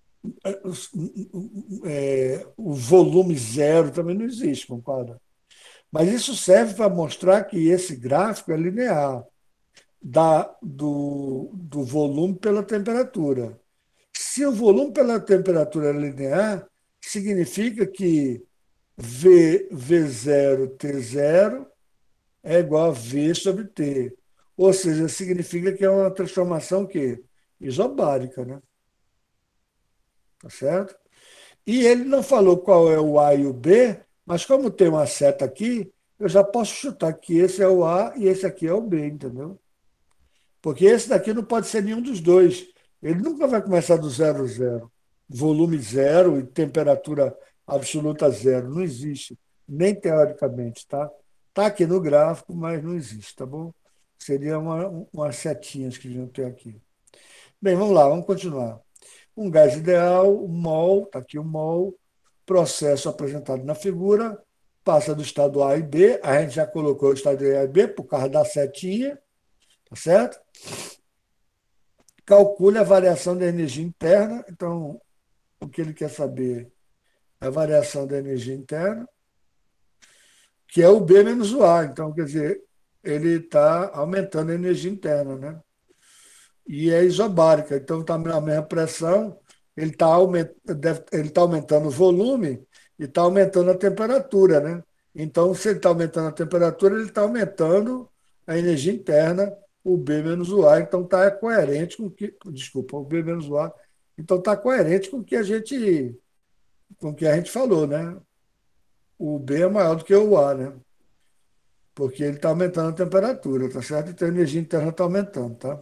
é, o volume zero também não existe, concorda? Mas isso serve para mostrar que esse gráfico é linear da, do, do volume pela temperatura. Se o volume pela temperatura é linear, significa que V, v zero t zero é igual a V sobre T. Ou seja, significa que é uma transformação que isobárica, né? Tá certo? E ele não falou qual é o A e o B, mas como tem uma seta aqui, eu já posso chutar que esse é o A e esse aqui é o B, entendeu? Porque esse daqui não pode ser nenhum dos dois. Ele nunca vai começar do zero zero. Volume zero e temperatura absoluta zero. Não existe, nem teoricamente, tá? Está aqui no gráfico, mas não existe, tá bom? Seria uma, umas setinhas que deviam ter aqui. Bem, vamos lá, vamos continuar. Um gás ideal, o mol, está aqui o mol, processo apresentado na figura, passa do estado A e B, a gente já colocou o estado A e B por causa da setinha, tá certo? Calcule a variação da energia interna. Então, o que ele quer saber é a variação da energia interna, que é o B menos o A. Então, quer dizer, ele está aumentando a energia interna, né? E é isobárica. Então, está na mesma pressão, ele está aument... ele tá aumentando o volume e está aumentando a temperatura, né? Então, se ele está aumentando a temperatura, ele está aumentando a energia interna, o B menos o A. Então, está coerente com o que. Desculpa, o B menos o A. Então, está coerente com o que a gente, com o que a gente falou, né? O B é maior do que o A, né? Porque ele está aumentando a temperatura, tá certo? Então, a energia interna está aumentando, tá?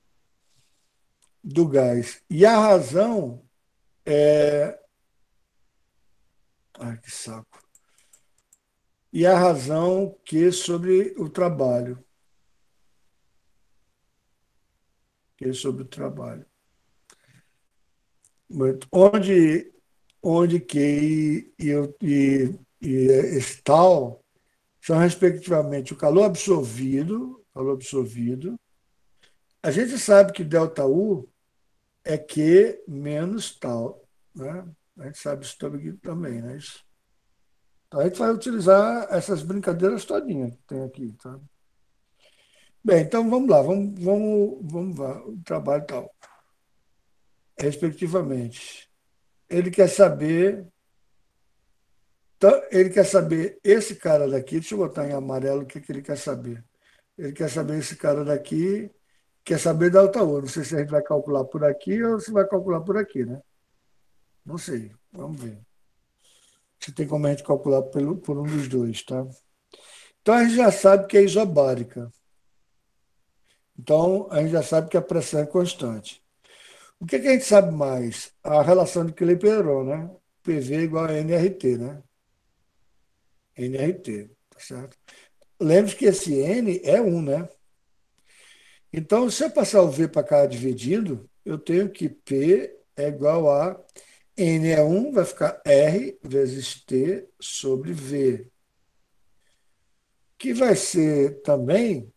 Do gás. E a razão é. Ai, que saco. E a razão que sobre o trabalho. Que sobre o trabalho. Onde, onde que e, e, e esse tal são, respectivamente, o calor absorvido, calor absorvido. A gente sabe que delta U é Q menos tal, né? A gente sabe isso também, né? Isso. Então, a gente vai utilizar essas brincadeiras todinhas que tem aqui, tá? Bem, então vamos lá, vamos, vamos, vamos lá, o trabalho tal, respectivamente. Ele quer saber, então, ele quer saber esse cara daqui, deixa eu botar em amarelo o que, que ele quer saber. Ele quer saber esse cara daqui, quer saber da alta U. Não sei se a gente vai calcular por aqui ou se vai calcular por aqui, né? Não sei, vamos ver. Você tem como a gente calcular pelo, por um dos dois, tá? Então a gente já sabe que é isobárica. Então a gente já sabe que a pressão é constante. O que, que a gente sabe mais? A relação de Klepperon, né? P V igual a N R T, né? N R T, tá certo? Lembre-se que esse N é um, né? Então, se eu passar o V para cá dividido, eu tenho que P é igual a N é um, vai ficar R vezes T sobre V, que vai ser também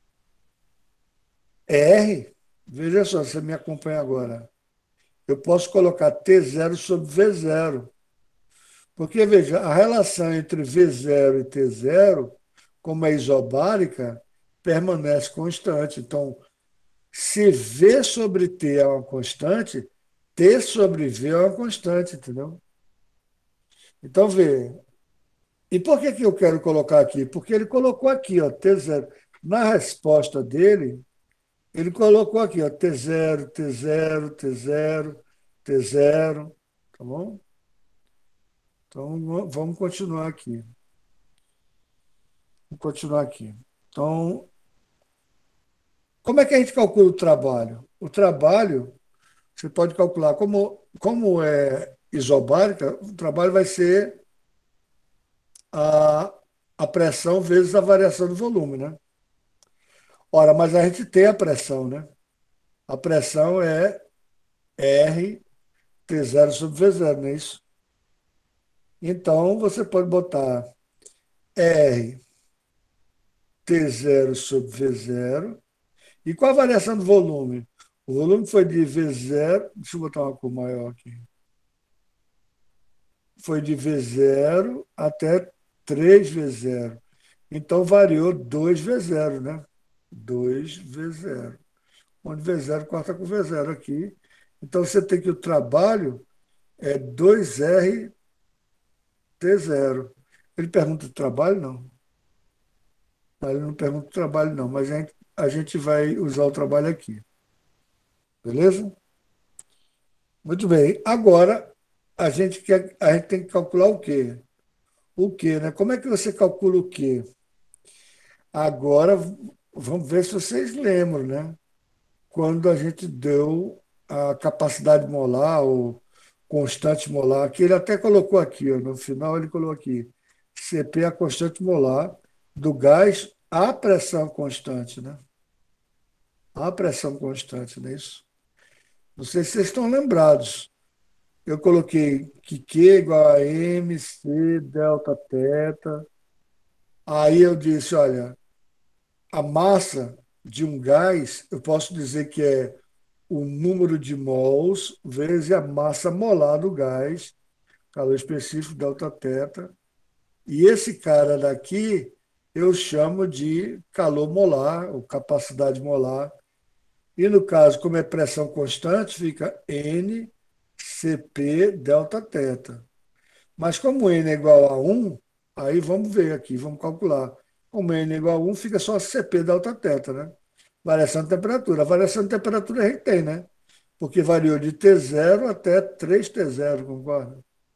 R. Veja só, você me acompanha agora. Eu posso colocar T zero sobre V zero, porque, veja, a relação entre V zero e T zero, como é isobárica, permanece constante. Então, se V sobre T é uma constante, T sobre V é uma constante, entendeu? Então, vê. E por que, que eu quero colocar aqui? Porque ele colocou aqui, ó, T zero. Na resposta dele, ele colocou aqui, ó, T zero, T zero, T zero, T zero, tá bom? Então, vamos continuar aqui. Vamos continuar aqui. Então, como é que a gente calcula o trabalho? O trabalho, você pode calcular como, como é isobárica, o trabalho vai ser a, a pressão vezes a variação do volume, né? Ora, mas a gente tem a pressão, né? A pressão é R T zero sobre V zero, não é isso? Então, você pode botar R T zero sobre V zero. E qual a variação do volume? O volume foi de V zero, deixa eu botar uma cor maior aqui. Foi de V zero até três V zero. Então, variou dois V zero, né? dois V zero. Onde V zero corta com V zero aqui. Então, você tem que o trabalho é dois R T zero. Ele pergunta o trabalho? Não. Ele não pergunta o trabalho, não, mas a gente, a gente vai usar o trabalho aqui. Beleza? Muito bem. Agora, a gente, quer, a gente tem que calcular o quê? O quê, né? Como é que você calcula o quê? Agora, vamos ver se vocês lembram, né? Quando a gente deu a capacidade molar, ou constante molar, que ele até colocou aqui, ó, no final ele colocou aqui, C P é a constante molar do gás à pressão constante, né? À pressão constante, não é isso? Não sei se vocês estão lembrados. Eu coloquei que Q é igual a M C delta teta. Aí eu disse, olha, a massa de um gás, eu posso dizer que é o número de mols vezes a massa molar do gás, calor específico, delta teta. E esse cara daqui eu chamo de calor molar, ou capacidade molar. E no caso, como é pressão constante, fica N C P delta teta. Mas como N é igual a um, aí vamos ver aqui, vamos calcular. Como N é igual a um, fica só C P delta teta, né? Variação de temperatura. A variação de temperatura a gente tem, né? Porque variou de T zero até três T zero, concorda?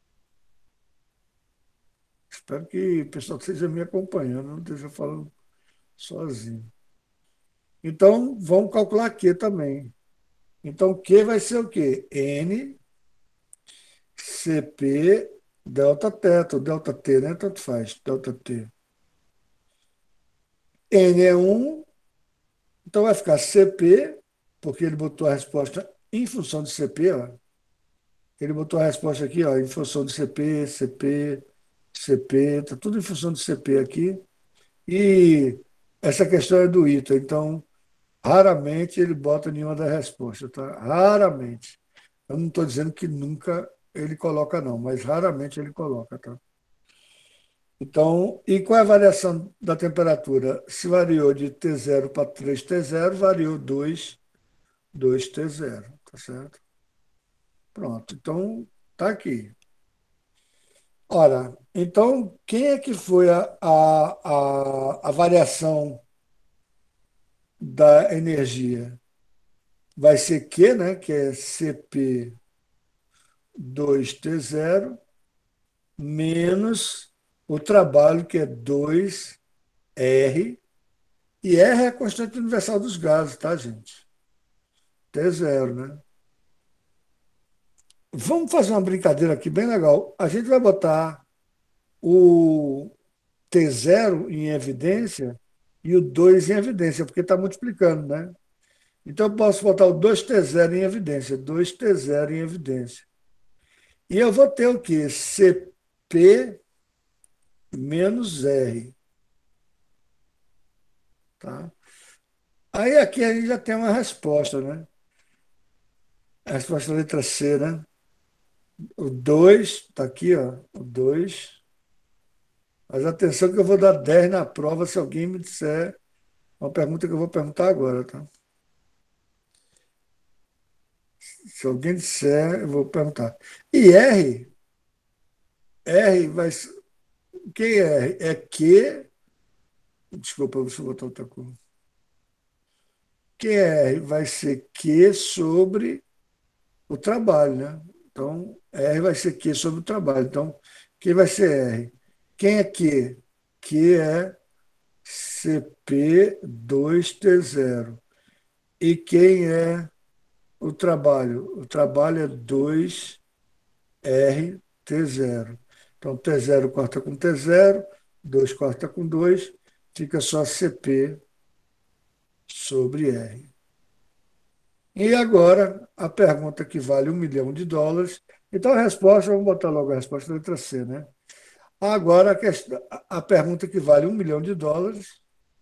Espero que o pessoal esteja me acompanhando, não esteja falando sozinho. Então, vamos calcular Q também. Então, Q vai ser o quê? N C P delta teta, ou delta T, né? Tanto faz, delta T. N é um, então vai ficar C P, porque ele botou a resposta em função de C P, ó. Ele botou a resposta aqui, ó, em função de C P, C P, C P, tá tudo em função de C P aqui. E essa questão é do ITA, então raramente ele bota nenhuma das respostas, tá? Raramente. Eu não estou dizendo que nunca ele coloca, não, mas raramente ele coloca, tá? Então, e qual é a variação da temperatura? Se variou de T zero para três T zero, variou dois, dois T zero, tá certo? Pronto, então tá aqui. Ora, então quem é que foi a, a, a, a variação da energia? Vai ser Q, né? Que é C P dois T zero menos o trabalho, que é dois R, e R é a constante universal dos gases, tá, gente? T zero, né? Vamos fazer uma brincadeira aqui bem legal. A gente vai botar o T zero em evidência e o dois em evidência, porque está multiplicando, né? Então, eu posso botar o dois t zero em evidência, dois t zero em evidência. E eu vou ter o quê? C P menos R, tá? Aí aqui a gente já tem uma resposta, né? A resposta da letra C, né? O dois está aqui, ó, o dois. Mas atenção que eu vou dar dez na prova se alguém me disser uma pergunta que eu vou perguntar agora, tá? Se alguém disser, eu vou perguntar. E R, R vai ser. O que é R? É que. Desculpa, deixa eu botar outra coisa. Que é R vai ser Q sobre o trabalho, né? Então, R vai ser Q sobre o trabalho. Então, quem vai ser R? Quem é Q? Q é C P dois t zero. E quem é o trabalho? O trabalho é dois R t zero. Então, t zero corta com t zero, dois corta com dois, fica só C P sobre R. E agora, a pergunta que vale um milhão de dólares. Então, a resposta, vamos botar logo a resposta da letra C, né? Agora, a, questão, a pergunta que vale um milhão de dólares,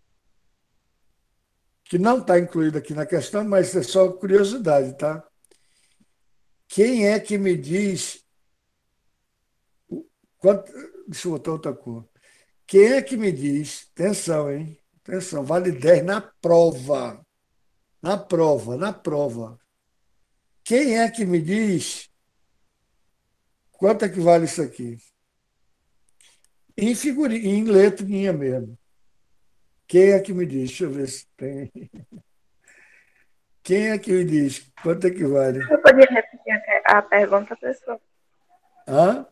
que não está incluída aqui na questão, mas é só curiosidade, tá? Quem é que me diz. Quanto, deixa eu botar outra cor. Quem é que me diz. Atenção, hein? Atenção, vale dez na prova. Na prova, na prova. Quem é que me diz quanto é que vale isso aqui? Em figurinha, em letrinha mesmo. Quem é que me diz? Deixa eu ver se tem. Quem é que me diz quanto é que vale? Eu podia repetir a, a pergunta, pessoal? Hã?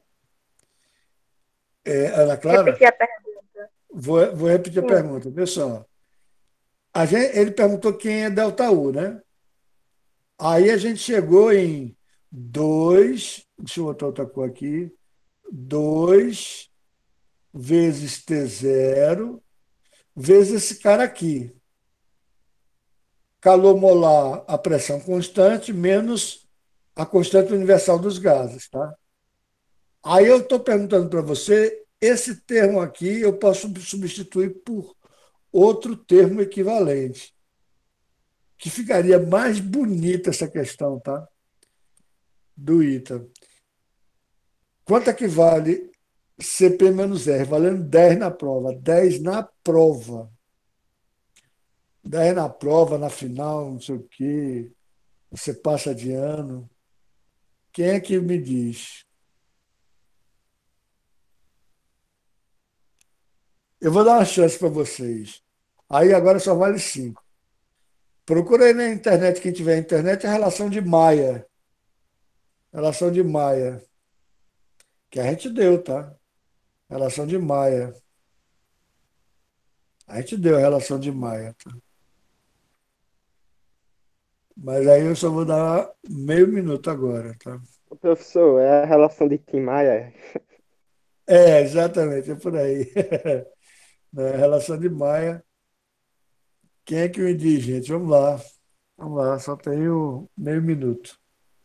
É, Ana Clara? Repetir a pergunta. Vou, vou repetir a Sim. pergunta. Pessoal, a gente, ele perguntou quem é Delta U, né? Aí a gente chegou em dois. Deixa eu botar outra cor aqui. Dois vezes T zero vezes esse cara aqui. Calor molar, a pressão constante, menos a constante universal dos gases, tá? Aí eu estou perguntando para você, esse termo aqui eu posso substituir por outro termo equivalente, que ficaria mais bonita essa questão, tá? Do ITA. Quanto é que vale C P menos R? Valendo dez na prova. Dez na prova. Dez na prova, na final, não sei o quê. Você passa de ano. Quem é que me diz? Eu vou dar uma chance para vocês. Aí agora só vale cinco. Procura aí na internet, quem tiver internet, a relação de Maia. Relação de Maia. Que a gente deu, tá? Relação de Maia. A gente deu a relação de Maia, tá? Mas aí eu só vou dar meio minuto agora, tá? Professor, é a relação de Tim Maia. É, exatamente, é por aí. Né? Relação de Maia. Quem é que me diz, gente? Vamos lá. Vamos lá, só tenho meio minuto.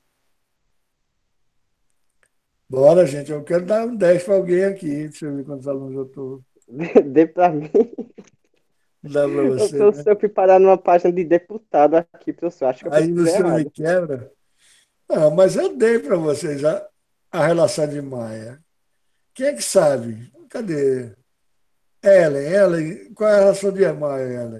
Bora, gente. Eu quero dar um dez para alguém aqui. Deixa eu ver quantos alunos eu estou. Dê, dê pra mim. Dá para Ô, você, né? professor, eu fui parar numa página de deputado aqui, professor. Acho que eu Aí pesquisei você me errado. quebra. Não, mas eu dei para vocês a, a relação de Maia. Quem é que sabe? Cadê? Ellen, Ellen, qual é a relação de Maia, Ellen?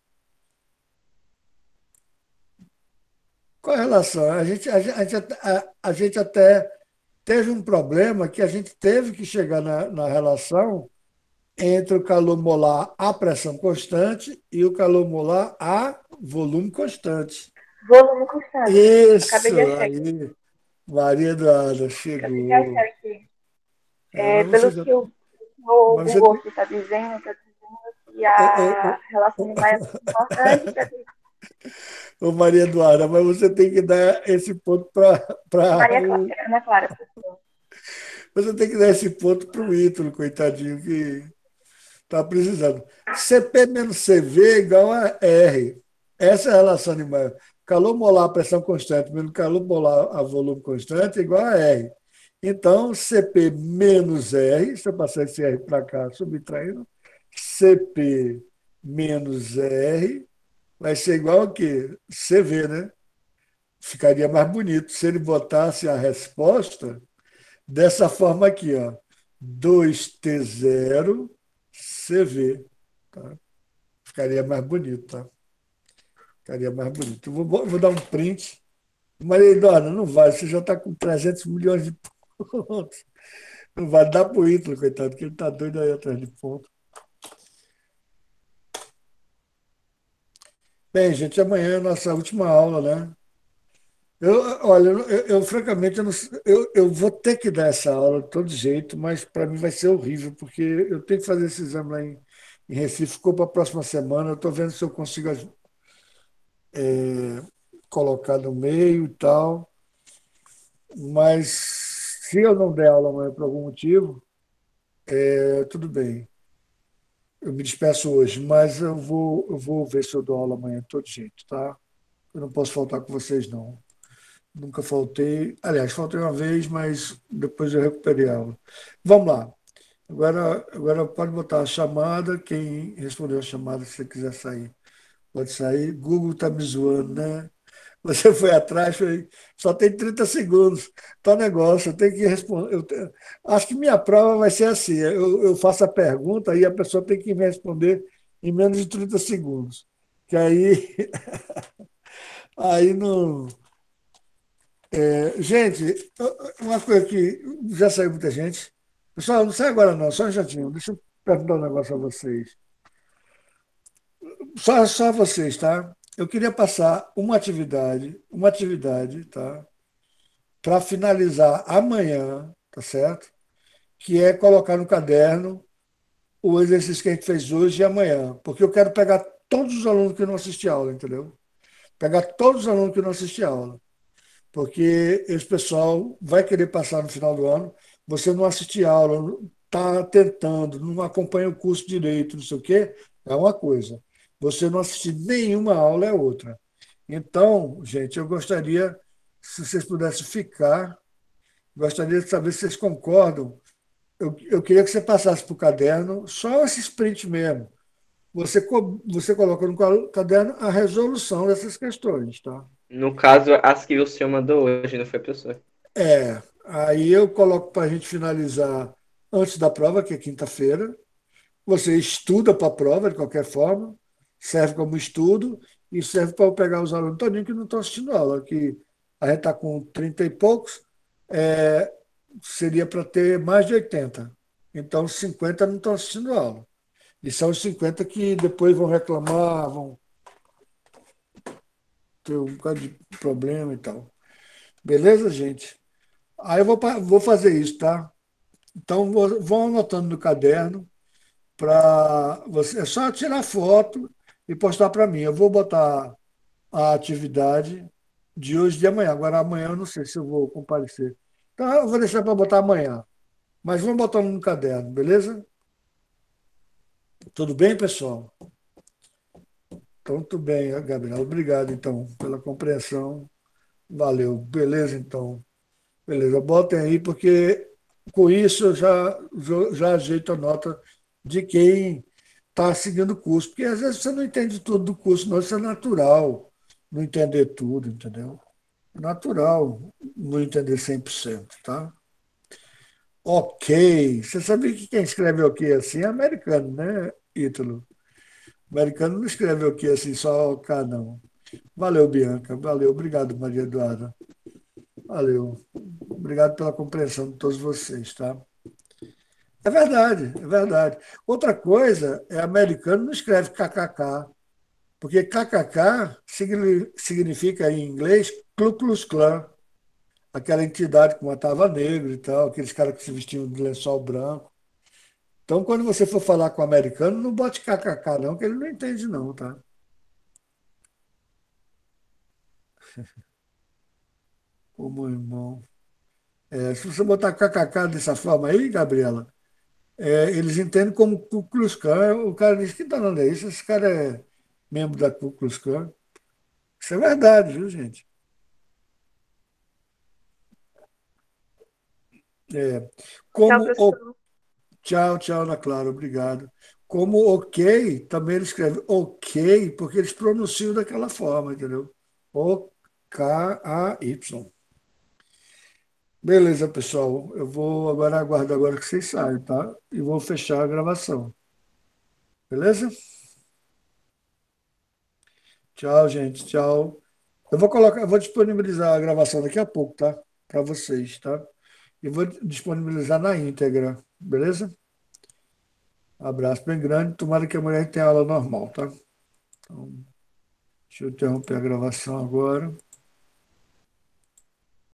Qual é a relação? A gente, a, gente, a, gente a- a gente até teve um problema que a gente teve que chegar na, na relação entre o calor molar a pressão constante e o calor molar a volume constante. Volume constante. Acabei Isso de achar aqui. aí, Maria Eduarda, Acabei de achar chegou. aqui. É, É, mas você pelo já. que o, o Mas você Google tem. aqui está dizendo, está dizendo que Ô, ô, a ô, relação ô, animal é muito importante para ô, Maria Eduarda, mas você tem que dar esse ponto para Maria Clara, o. Ana Clara, professor. Você tem que dar esse ponto para o Ítalo, coitadinho, que está precisando. C P menos C V é igual a R. Essa é a relação animal. Calor molar a pressão constante menos calor molar a volume constante é igual a R. Então, C P menos R, se eu passar esse R para cá, subtraindo, C P menos R vai ser igual a quê? C V, né? Ficaria mais bonito se ele botasse a resposta dessa forma aqui, ó. dois t zero C V. Tá? Ficaria mais bonito, tá? Ficaria mais bonito. Eu vou, vou dar um print. Maria Eduarda, não vai, você já está com trezentos milhões de pontos. Não vai dar para o Ítalo, coitado, que ele está doido aí atrás de ponto. Bem, gente, amanhã é a nossa última aula, né? Eu, olha, eu, eu, eu, francamente, eu, não sei- eu, eu vou ter que dar essa aula de todo jeito, mas para mim vai ser horrível, porque eu tenho que fazer esse exame lá em, em Recife, ficou para a próxima semana. Eu estou vendo se eu consigo é, colocar no meio e tal, mas se eu não der aula amanhã por algum motivo, é, tudo bem. Eu me despeço hoje, mas eu vou, eu vou ver se eu dou aula amanhã de todo jeito, tá? Eu não posso faltar com vocês, não. Nunca faltei. Aliás, faltei uma vez, mas depois eu recuperei a aula. Vamos lá. Agora, agora pode botar a chamada. Quem respondeu a chamada, se você quiser sair, pode sair. Google está me zoando, né? Você foi atrás, foi... só tem trinta segundos. Tá negócio, eu tenho que responder. Eu tenho... Acho que minha prova vai ser assim: eu, eu faço a pergunta e a pessoa tem que me responder em menos de trinta segundos. Que aí, aí não. Gente, uma coisa que já saiu muita gente. Pessoal, não sai agora não, só um instantinho. Deixa eu perguntar um negócio a vocês. Só, só vocês, tá? Eu queria passar uma atividade, uma atividade, tá? Para finalizar amanhã, tá certo? Que é colocar no caderno o exercício que a gente fez hoje e amanhã. Porque eu quero pegar todos os alunos que não assistiram a aula, entendeu? Pegar todos os alunos que não assistiram a aula. Porque esse pessoal vai querer passar no final do ano. Você não assistir aula, está tentando, não acompanha o curso direito, não sei o quê, é uma coisa. Você não assistir nenhuma aula é outra. Então, gente, eu gostaria, se vocês pudessem ficar, gostaria de saber se vocês concordam. Eu, eu queria que você passasse para o caderno só esse sprint mesmo. Você, co- você coloca no caderno a resolução dessas questões, tá? No caso, as que o senhor mandou hoje, não foi, professor? É, aí eu coloco para a gente finalizar antes da prova, que é quinta-feira. Você estuda para a prova, de qualquer forma, serve como estudo e serve para eu pegar os alunos todinho que não estão assistindo aula, que a gente está com trinta e poucos, é, seria para ter mais de oitenta. Então, cinquenta não estão assistindo aula. E são os cinquenta que depois vão reclamar, vão ter um bocado de problema e tal. Beleza, gente? Aí eu vou, pa- vou fazer isso, tá? Então, vou- vão anotando no caderno para você. É só tirar foto e postar para mim. Eu vou botar a atividade de hoje e de amanhã. Agora, amanhã eu não sei se eu vou comparecer. Então, eu vou deixar para botar amanhã. Mas vamos botando no caderno, beleza? Tudo bem, pessoal? Então, tudo bem, Gabriel. Obrigado, então, pela compreensão. Valeu. Beleza, então. Beleza, botem aí, porque com isso eu já, já, já ajeito a nota de quem está seguindo o curso. Porque às vezes você não entende tudo do curso, não, isso é natural, não entender tudo, entendeu? É natural não entender cem por cento, tá? Ok. Você sabia que quem escreve ok assim é americano, né, Ítalo? Americano não escreve ok assim, só ok, não. Valeu, Bianca. Valeu. Obrigado, Maria Eduarda. Valeu. Obrigado pela compreensão de todos vocês, tá? É verdade, é verdade. Outra coisa é americano não escreve kkk, porque kkk signi- significa em inglês Ku Klux Klan. aquela entidade que matava negro e tal, aqueles caras que se vestiam de lençol branco. Então, quando você for falar com o americano, não bote kkk, não, que ele não entende, não, tá? Como irmão. É, se você botar kkk dessa forma aí, Gabriela, é, eles entendem como Ku Klux Klan. O cara diz: que danado é isso? Esse cara é membro da Ku Klux Klan. Isso é verdade, viu, gente? É, Tchau, como o professor. tchau, tchau, Ana Clara, obrigado. Como ok, também ele escreve ok, porque eles pronunciam daquela forma, entendeu? O K A Y. Beleza, pessoal. Eu vou agora aguardar agora que vocês saiam, tá? E vou fechar a gravação. Beleza? Tchau, gente. Tchau. Eu vou colocar, eu vou disponibilizar a gravação daqui a pouco, tá? Para vocês, tá? E vou disponibilizar na íntegra, beleza? Abraço bem grande. Tomara que amanhã tenha aula normal, tá? Então, deixa eu interromper a gravação agora.